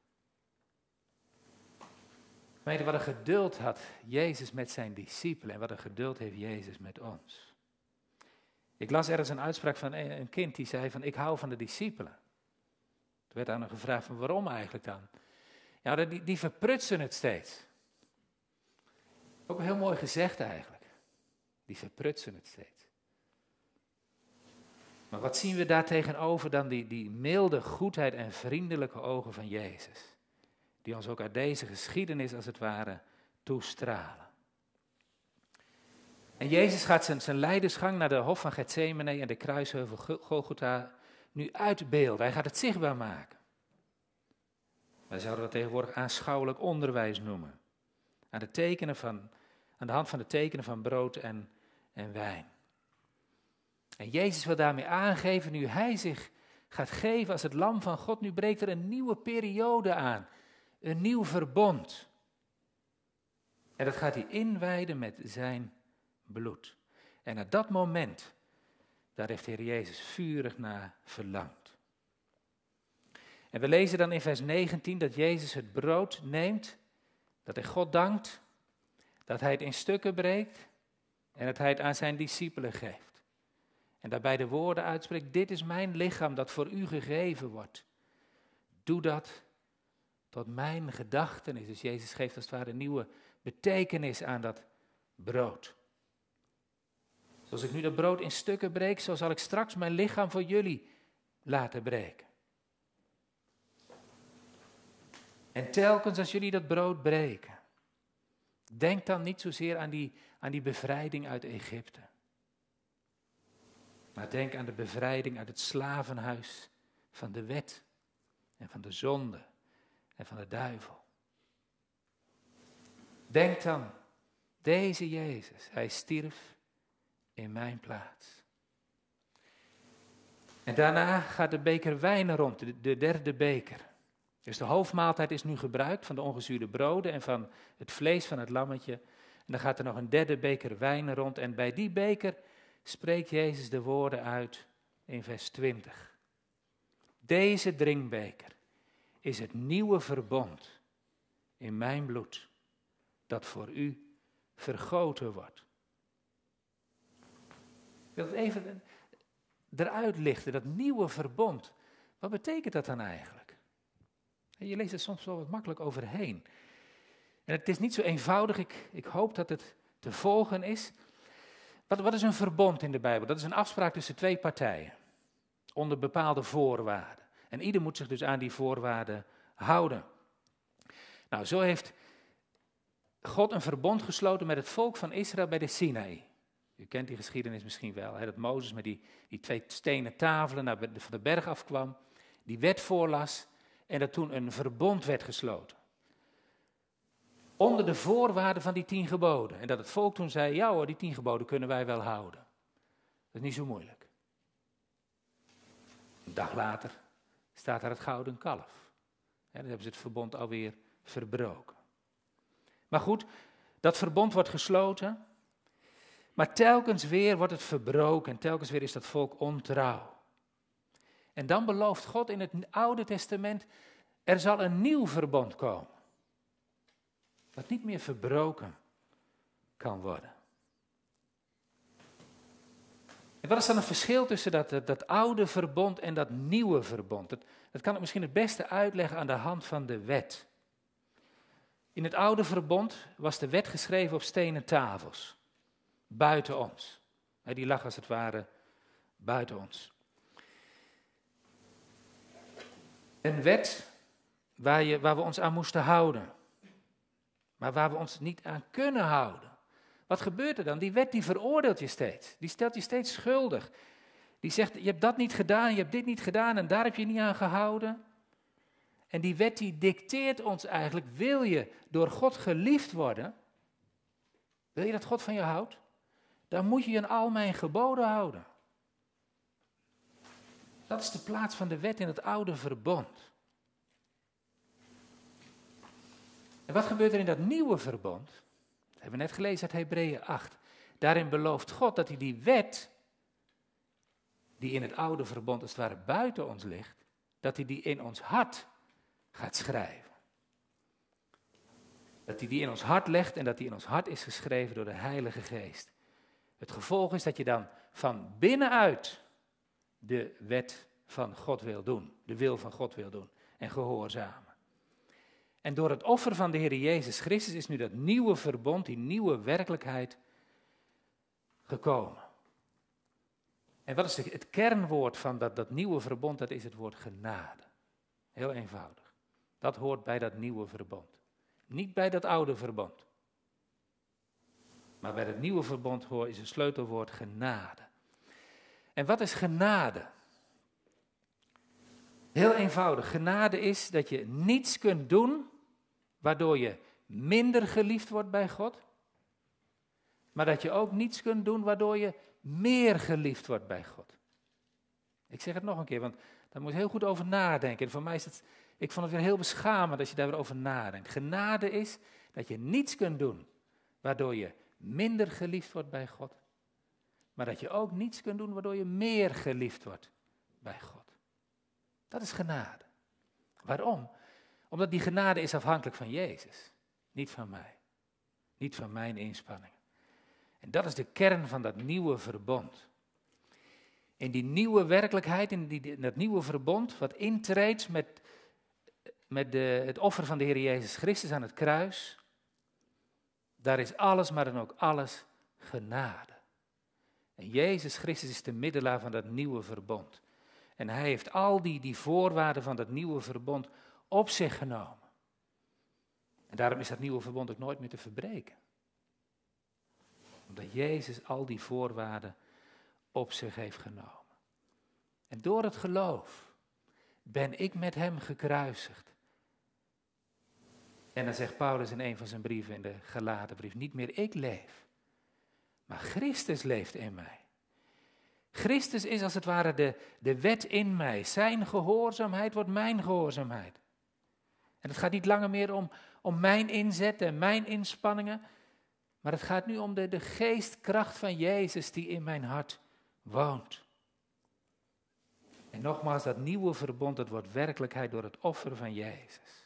Weet je, wat een geduld had Jezus met zijn discipelen en wat een geduld heeft Jezus met ons. Ik las ergens een uitspraak van een kind die zei van ik hou van de discipelen. Er werd aan hem gevraagd van waarom eigenlijk dan? Ja, die verprutsen het steeds. Ook heel mooi gezegd eigenlijk. Die verprutsen het steeds. Maar wat zien we daar tegenover dan die milde goedheid en vriendelijke ogen van Jezus. Die ons ook uit deze geschiedenis als het ware toestralen. En Jezus gaat zijn leidersgang naar de hof van Gethsemane en de kruisheuvel Golgotha nu uitbeelden. Hij gaat het zichtbaar maken. Wij zouden dat tegenwoordig aanschouwelijk onderwijs noemen. Aan de hand van de tekenen van brood en wijn. En Jezus wil daarmee aangeven, nu hij zich gaat geven als het lam van God, nu breekt er een nieuwe periode aan. Een nieuw verbond. En dat gaat hij inwijden met zijn bloed. En naar dat moment, daar heeft de Heer Jezus vurig naar verlangd. En we lezen dan in vers 19 dat Jezus het brood neemt, dat hij God dankt, dat hij het in stukken breekt en dat hij het aan zijn discipelen geeft. En daarbij de woorden uitspreekt, dit is mijn lichaam dat voor u gegeven wordt. Doe dat tot mijn gedachtenis. Dus Jezus geeft als het ware een nieuwe betekenis aan dat brood. Zoals ik nu dat brood in stukken breek, zo zal ik straks mijn lichaam voor jullie laten breken. En telkens als jullie dat brood breken, denk dan niet zozeer aan die bevrijding uit Egypte. Maar denk aan de bevrijding uit het slavenhuis van de wet en van de zonde en van de duivel. Denk dan, deze Jezus, hij stierf in mijn plaats. En daarna gaat de beker wijn rond, de derde beker. Dus de hoofdmaaltijd is nu gebruikt van de ongezuurde broden en van het vlees van het lammetje. En dan gaat er nog een derde beker wijn rond. En bij die beker spreekt Jezus de woorden uit in vers 20. Deze drinkbeker is het nieuwe verbond in mijn bloed, dat voor u vergoten wordt. Ik wil het even eruit lichten, dat nieuwe verbond Wat betekent dat dan eigenlijk? Je leest er soms wel wat makkelijk overheen. En het is niet zo eenvoudig, ik hoop dat het te volgen is. Wat is een verbond in de Bijbel? Dat is een afspraak tussen twee partijen, onder bepaalde voorwaarden. En ieder moet zich dus aan die voorwaarden houden. Nou, zo heeft God een verbond gesloten met het volk van Israël bij de Sinaï. U kent die geschiedenis misschien wel, hè, dat Mozes met die twee stenen tafelen van de berg afkwam, die wet voorlas en dat toen een verbond werd gesloten. Onder de voorwaarden van die 10 geboden. En dat het volk toen zei, ja hoor, die 10 geboden kunnen wij wel houden. Dat is niet zo moeilijk. Een dag later staat daar het gouden kalf. Dan hebben ze het verbond alweer verbroken. Maar goed, dat verbond wordt gesloten. Maar telkens weer wordt het verbroken. En telkens weer is dat volk ontrouw. En dan belooft God in het Oude Testament, er zal een nieuw verbond komen. Dat niet meer verbroken kan worden. En wat is dan het verschil tussen dat oude verbond en dat nieuwe verbond? Dat kan ik misschien het beste uitleggen aan de hand van de wet. In het oude verbond was de wet geschreven op stenen tafels. Buiten ons. Die lag als het ware buiten ons. Een wet waar we ons aan moesten houden. Maar waar we ons niet aan kunnen houden. Wat gebeurt er dan? Die wet die veroordeelt je steeds. Die stelt je steeds schuldig. Die zegt, je hebt dat niet gedaan, je hebt dit niet gedaan en daar heb je niet aan gehouden. En die wet die dicteert ons eigenlijk, wil je door God geliefd worden? Wil je dat God van je houdt? Dan moet je aan al mijn geboden houden. Dat is de plaats van de wet in het oude verbond. En wat gebeurt er in dat nieuwe verbond? Dat hebben we net gelezen uit Hebreeën 8. Daarin belooft God dat hij die wet, die in het oude verbond als het ware buiten ons ligt, dat hij die in ons hart gaat schrijven. Dat hij die in ons hart legt en dat die in ons hart is geschreven door de Heilige Geest. Het gevolg is dat je dan van binnenuit de wet van God wil doen, de wil van God wil doen en gehoorzamen. En door het offer van de Heer Jezus Christus is nu dat nieuwe verbond, die nieuwe werkelijkheid gekomen. En wat is het kernwoord van dat nieuwe verbond? Dat is het woord genade. Heel eenvoudig. Dat hoort bij dat nieuwe verbond. Niet bij dat oude verbond. Maar bij het nieuwe verbond is het sleutelwoord genade. En wat is genade? Heel eenvoudig. Genade is dat je niets kunt doen waardoor je minder geliefd wordt bij God. Maar dat je ook niets kunt doen waardoor je meer geliefd wordt bij God. Ik zeg het nog een keer, want daar moet je heel goed over nadenken. En voor mij is het, ik vond het weer heel beschamend als je daar weer over nadenkt. Genade is dat je niets kunt doen waardoor je minder geliefd wordt bij God. Maar dat je ook niets kunt doen waardoor je meer geliefd wordt bij God. Dat is genade. Waarom? Omdat die genade is afhankelijk van Jezus. Niet van mij. Niet van mijn inspanningen. En dat is de kern van dat nieuwe verbond. In die nieuwe werkelijkheid, in dat nieuwe verbond, wat intreedt met het offer van de Heer Jezus Christus aan het kruis, daar is alles, maar dan ook alles, genade. En Jezus Christus is de middelaar van dat nieuwe verbond. En hij heeft al die voorwaarden van dat nieuwe verbond op zich genomen. En daarom is dat nieuwe verbond ook nooit meer te verbreken. Omdat Jezus al die voorwaarden op zich heeft genomen. En door het geloof ben ik met hem gekruisigd. En dan zegt Paulus in een van zijn brieven, in de Galatenbrief, niet meer ik leef, maar Christus leeft in mij. Christus is als het ware de wet in mij. Zijn gehoorzaamheid wordt mijn gehoorzaamheid. En het gaat niet langer meer om mijn inzet en mijn inspanningen, maar het gaat nu om de geestkracht van Jezus die in mijn hart woont. En nogmaals, dat nieuwe verbond, dat wordt werkelijkheid door het offer van Jezus.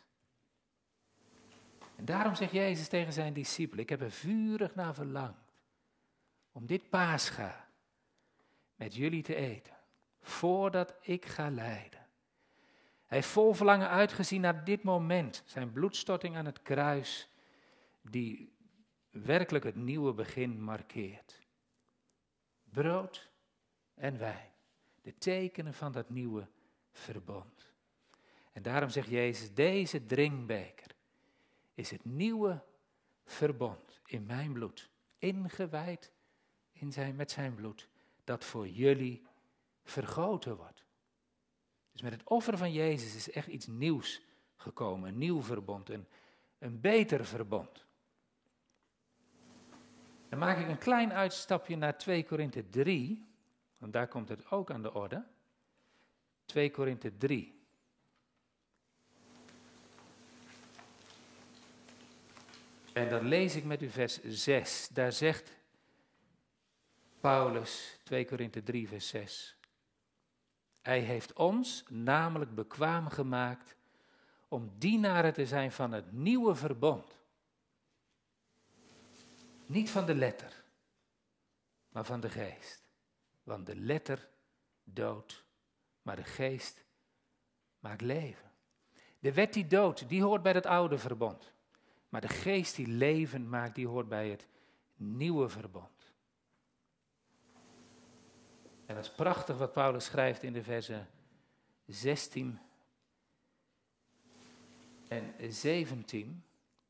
En daarom zegt Jezus tegen zijn discipelen, ik heb er vurig naar verlangd om dit Pascha met jullie te eten, voordat ik ga lijden Hij heeft vol verlangen uitgezien naar dit moment, zijn bloedstorting aan het kruis, die werkelijk het nieuwe begin markeert. Brood en wijn, de tekenen van dat nieuwe verbond. En daarom zegt Jezus, deze drinkbeker is het nieuwe verbond in mijn bloed, ingewijd met zijn bloed, dat voor jullie vergoten wordt. Dus met het offer van Jezus is echt iets nieuws gekomen, een nieuw verbond, een beter verbond. Dan maak ik een klein uitstapje naar 2 Korinthe 3, want daar komt het ook aan de orde. 2 Korinthe 3. En dan lees ik met u vers 6. Daar zegt Paulus, 2 Korinthe 3 vers 6. Hij heeft ons namelijk bekwaam gemaakt om dienaren te zijn van het nieuwe verbond. Niet van de letter, maar van de geest. Want de letter doodt, maar de geest maakt leven. De wet die doodt, die hoort bij het oude verbond. Maar de geest die leven maakt, die hoort bij het nieuwe verbond. En dat is prachtig wat Paulus schrijft in de versen 16 en 17.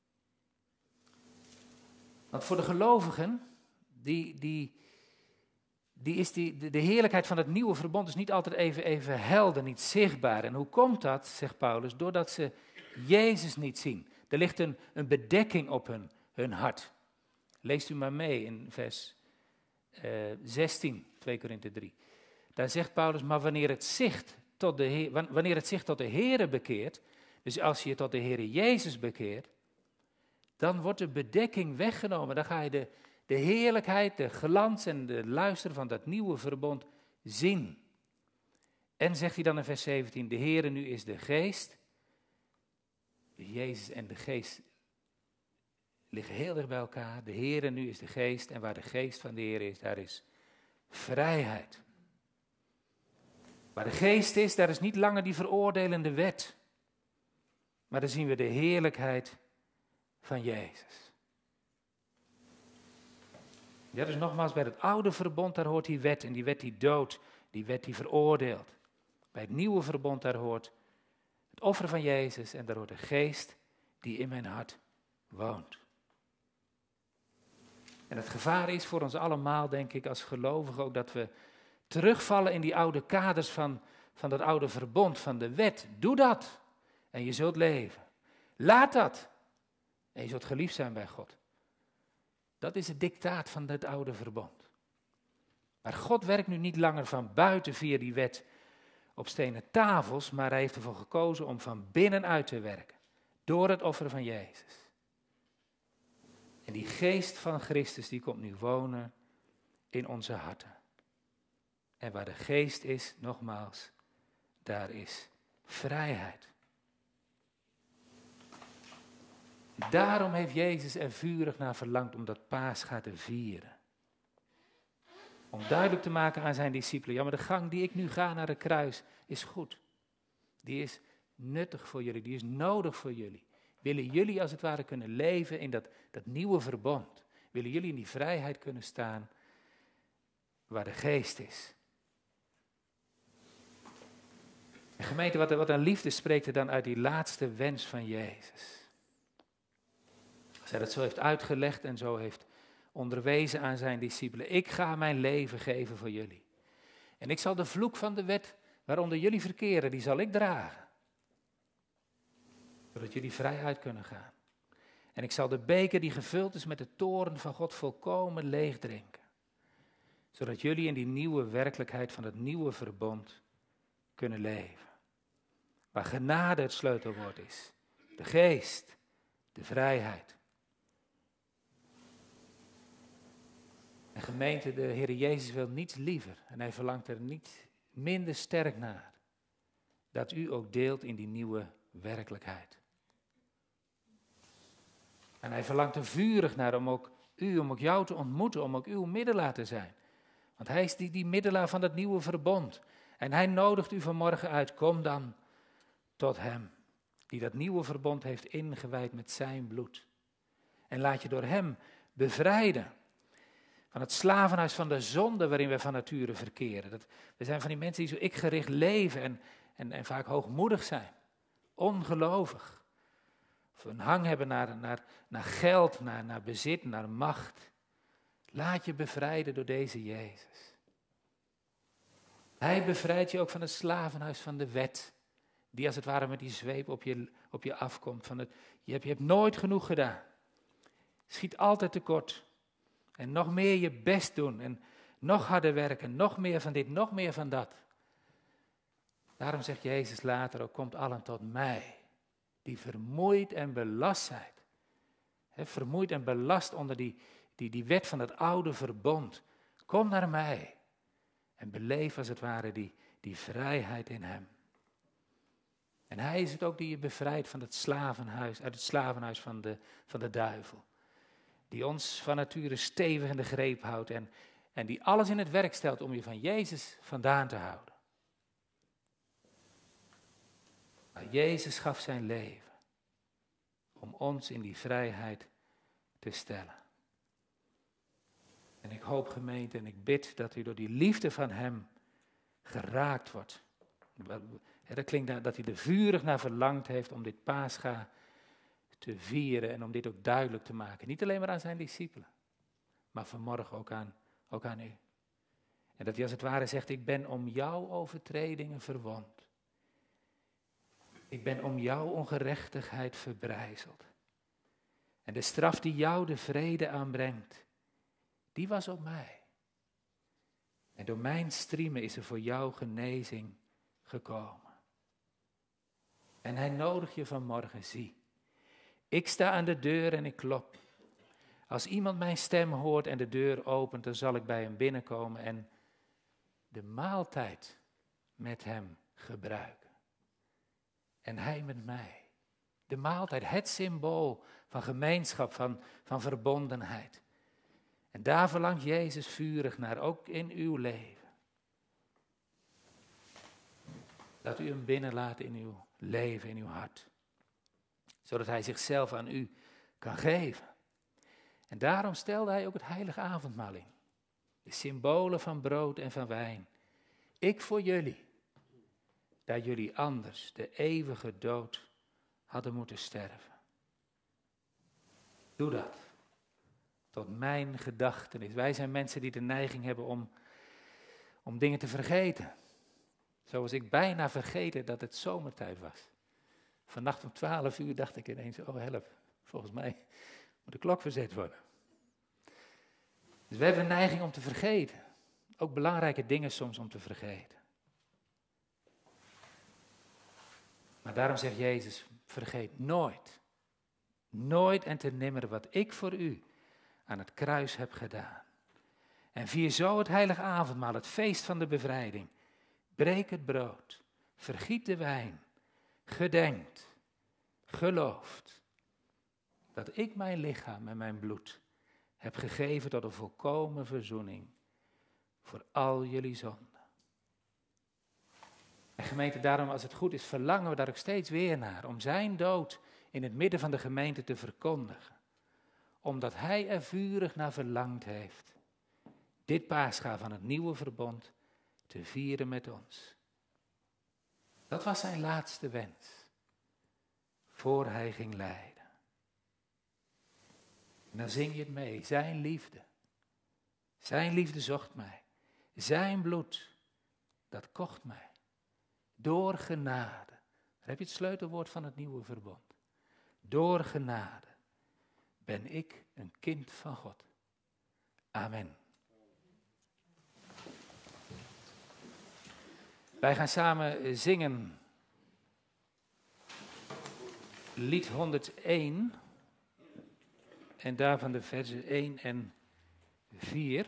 Want voor de gelovigen, de heerlijkheid van het nieuwe verbond is niet altijd even helder, niet zichtbaar. En hoe komt dat, zegt Paulus, doordat ze Jezus niet zien. Er ligt een bedekking op hun hart. Leest u maar mee in vers 16, 2 Korinthe 3. Daar zegt Paulus, maar wanneer het zich tot de Heere bekeert, dus als je je tot de Heere Jezus bekeert, dan wordt de bedekking weggenomen. Dan ga je de heerlijkheid, de glans en de luister van dat nieuwe verbond zien. En zegt hij dan in vers 17, de Heere nu is de geest. Jezus en de geest liggen heel dicht bij elkaar. De Heere nu is de geest en waar de geest van de Heere is, daar is vrijheid. Waar de geest is, daar is niet langer die veroordelende wet. Maar dan zien we de heerlijkheid van Jezus. Ja, dus nogmaals, bij het oude verbond, daar hoort die wet. En die wet die doodt, die wet die veroordeelt. Bij het nieuwe verbond, daar hoort het offer van Jezus en daar hoort de geest die in mijn hart woont. En het gevaar is voor ons allemaal, denk ik, als gelovigen ook, dat we terugvallen in die oude kaders van dat oude verbond, van de wet. Doe dat en je zult leven. Laat dat en je zult geliefd zijn bij God. Dat is het dictaat van het oude verbond. Maar God werkt nu niet langer van buiten via die wet op stenen tafels, maar hij heeft ervoor gekozen om van binnenuit te werken. Door het offer van Jezus. En die geest van Christus die komt nu wonen in onze harten. En waar de geest is, nogmaals, daar is vrijheid. Daarom heeft Jezus er vurig naar verlangd om dat Pascha te vieren. Om duidelijk te maken aan zijn discipelen, ja, maar de gang die ik nu ga naar het kruis is goed. Die is nuttig voor jullie, die is nodig voor jullie. Willen jullie als het ware kunnen leven in dat nieuwe verbond? Willen jullie in die vrijheid kunnen staan waar de geest is? En gemeente, wat een liefde spreekt er dan uit die laatste wens van Jezus. Als hij dat zo heeft uitgelegd en zo heeft onderwezen aan zijn discipelen. Ik ga mijn leven geven voor jullie. En ik zal de vloek van de wet waaronder jullie verkeren, die zal ik dragen. Zodat jullie vrij uit kunnen gaan. En ik zal de beker die gevuld is met de toorn van God volkomen leeg drinken. Zodat jullie in die nieuwe werkelijkheid van het nieuwe verbond kunnen leven. Waar genade het sleutelwoord is. De geest, de vrijheid. En gemeente, de Heer Jezus wil niets liever en hij verlangt er niet minder sterk naar. Dat u ook deelt in die nieuwe werkelijkheid. En hij verlangt er vurig naar om ook jou te ontmoeten, om ook uw middelaar te zijn. Want hij is die middelaar van het nieuwe verbond. En hij nodigt u vanmorgen uit, kom dan tot hem, die dat nieuwe verbond heeft ingewijd met zijn bloed. En laat je door hem bevrijden van het slavenhuis van de zonde waarin we van nature verkeren. We zijn van die mensen die zo ikgericht leven en vaak hoogmoedig zijn, ongelovig. Of een hang hebben naar geld, naar bezit, naar macht. Laat je bevrijden door deze Jezus. Hij bevrijdt je ook van het slavenhuis van de wet, die als het ware met die zweep op je afkomt. Je hebt nooit genoeg gedaan. Schiet altijd tekort. En nog meer je best doen en nog harder werken, nog meer van dit, nog meer van dat. Daarom zegt Jezus later ook, komt allen tot mij, die vermoeid en belast zijn. Vermoeid en belast onder die wet van het oude verbond. Kom naar mij en beleef als het ware die vrijheid in hem. En hij is het ook die je bevrijdt van het slavenhuis, uit het slavenhuis van de duivel. Die ons van nature stevig in de greep houdt en die alles in het werk stelt om je van Jezus vandaan te houden. Maar Jezus gaf zijn leven om ons in die vrijheid te stellen. En ik hoop, gemeente, en ik bid dat u door die liefde van hem geraakt wordt. Dat klinkt dat hij er vurig naar verlangd heeft om dit Pascha te vieren en om dit ook duidelijk te maken. Niet alleen maar aan zijn discipelen, maar vanmorgen ook aan u. En dat hij als het ware zegt, ik ben om jouw overtredingen verwond. Ik ben om jouw ongerechtigheid verbrijzeld. En de straf die jou de vrede aanbrengt, die was op mij. En door mijn striemen is er voor jou genezing gekomen. En hij nodigt je vanmorgen, zie. Ik sta aan de deur en ik klop. Als iemand mijn stem hoort en de deur opent, dan zal ik bij hem binnenkomen en de maaltijd met hem gebruiken. En hij met mij. De maaltijd, het symbool van gemeenschap, van verbondenheid. En daar verlangt Jezus vurig naar, ook in uw leven. Dat u hem binnenlaat in uw leven, in uw hart. Zodat hij zichzelf aan u kan geven. En daarom stelde hij ook het heilige avondmaal in. De symbolen van brood en van wijn. Ik voor jullie, dat jullie anders de eeuwige dood hadden moeten sterven. Doe dat. Tot mijn gedachtenis. Wij zijn mensen die de neiging hebben om dingen te vergeten. Zoals ik bijna vergeten dat het zomertijd was. Vannacht om 12 uur dacht ik ineens, oh help, volgens mij moet de klok verzet worden. Dus we hebben een neiging om te vergeten. Ook belangrijke dingen soms om te vergeten. Maar daarom zegt Jezus, vergeet nooit, nooit en te nimmer wat ik voor u aan het kruis heb gedaan. En vier zo het heilige avondmaal, het feest van de bevrijding. Breek het brood, vergiet de wijn, gedenkt, gelooft dat ik mijn lichaam en mijn bloed heb gegeven tot een volkomen verzoening voor al jullie zonden. En gemeente, daarom als het goed is, verlangen we daar ook steeds weer naar, om zijn dood in het midden van de gemeente te verkondigen. Omdat hij er vurig naar verlangd heeft, dit Pascha van het nieuwe verbond te vieren met ons. Dat was zijn laatste wens, voor hij ging lijden. En dan zing je het mee, zijn liefde zocht mij, zijn bloed, dat kocht mij. Door genade, daar heb je het sleutelwoord van het nieuwe verbond. Door genade ben ik een kind van God. Amen. Wij gaan samen zingen lied 101 en daarvan de versen 1 en 4.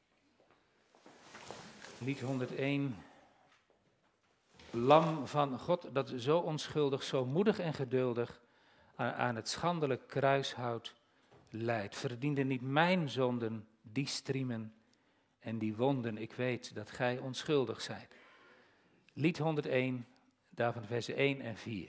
Lied 101. Lam van God, dat zo onschuldig, zo moedig en geduldig aan het schandelijk kruishout leidt. Verdiende niet mijn zonden, die striemen en die wonden. Ik weet dat gij onschuldig zijt. Lied 101, daarvan versen 1 en 4.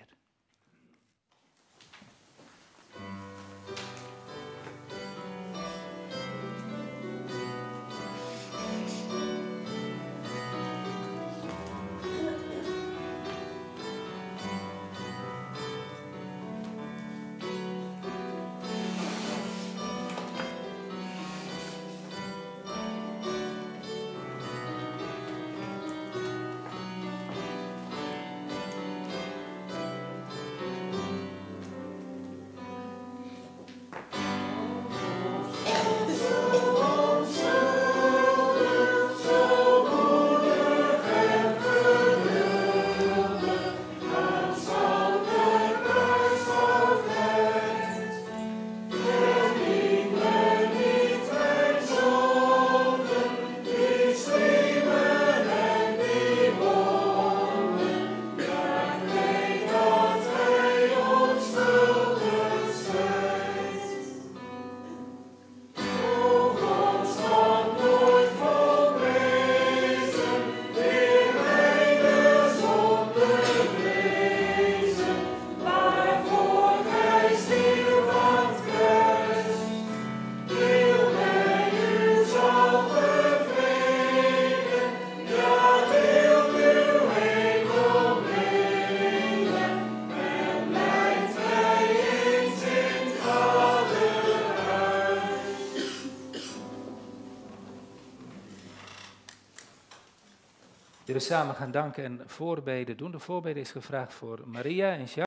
We samen gaan danken en voorbeden doen. De voorbeden is gevraagd voor Maria en Jacques.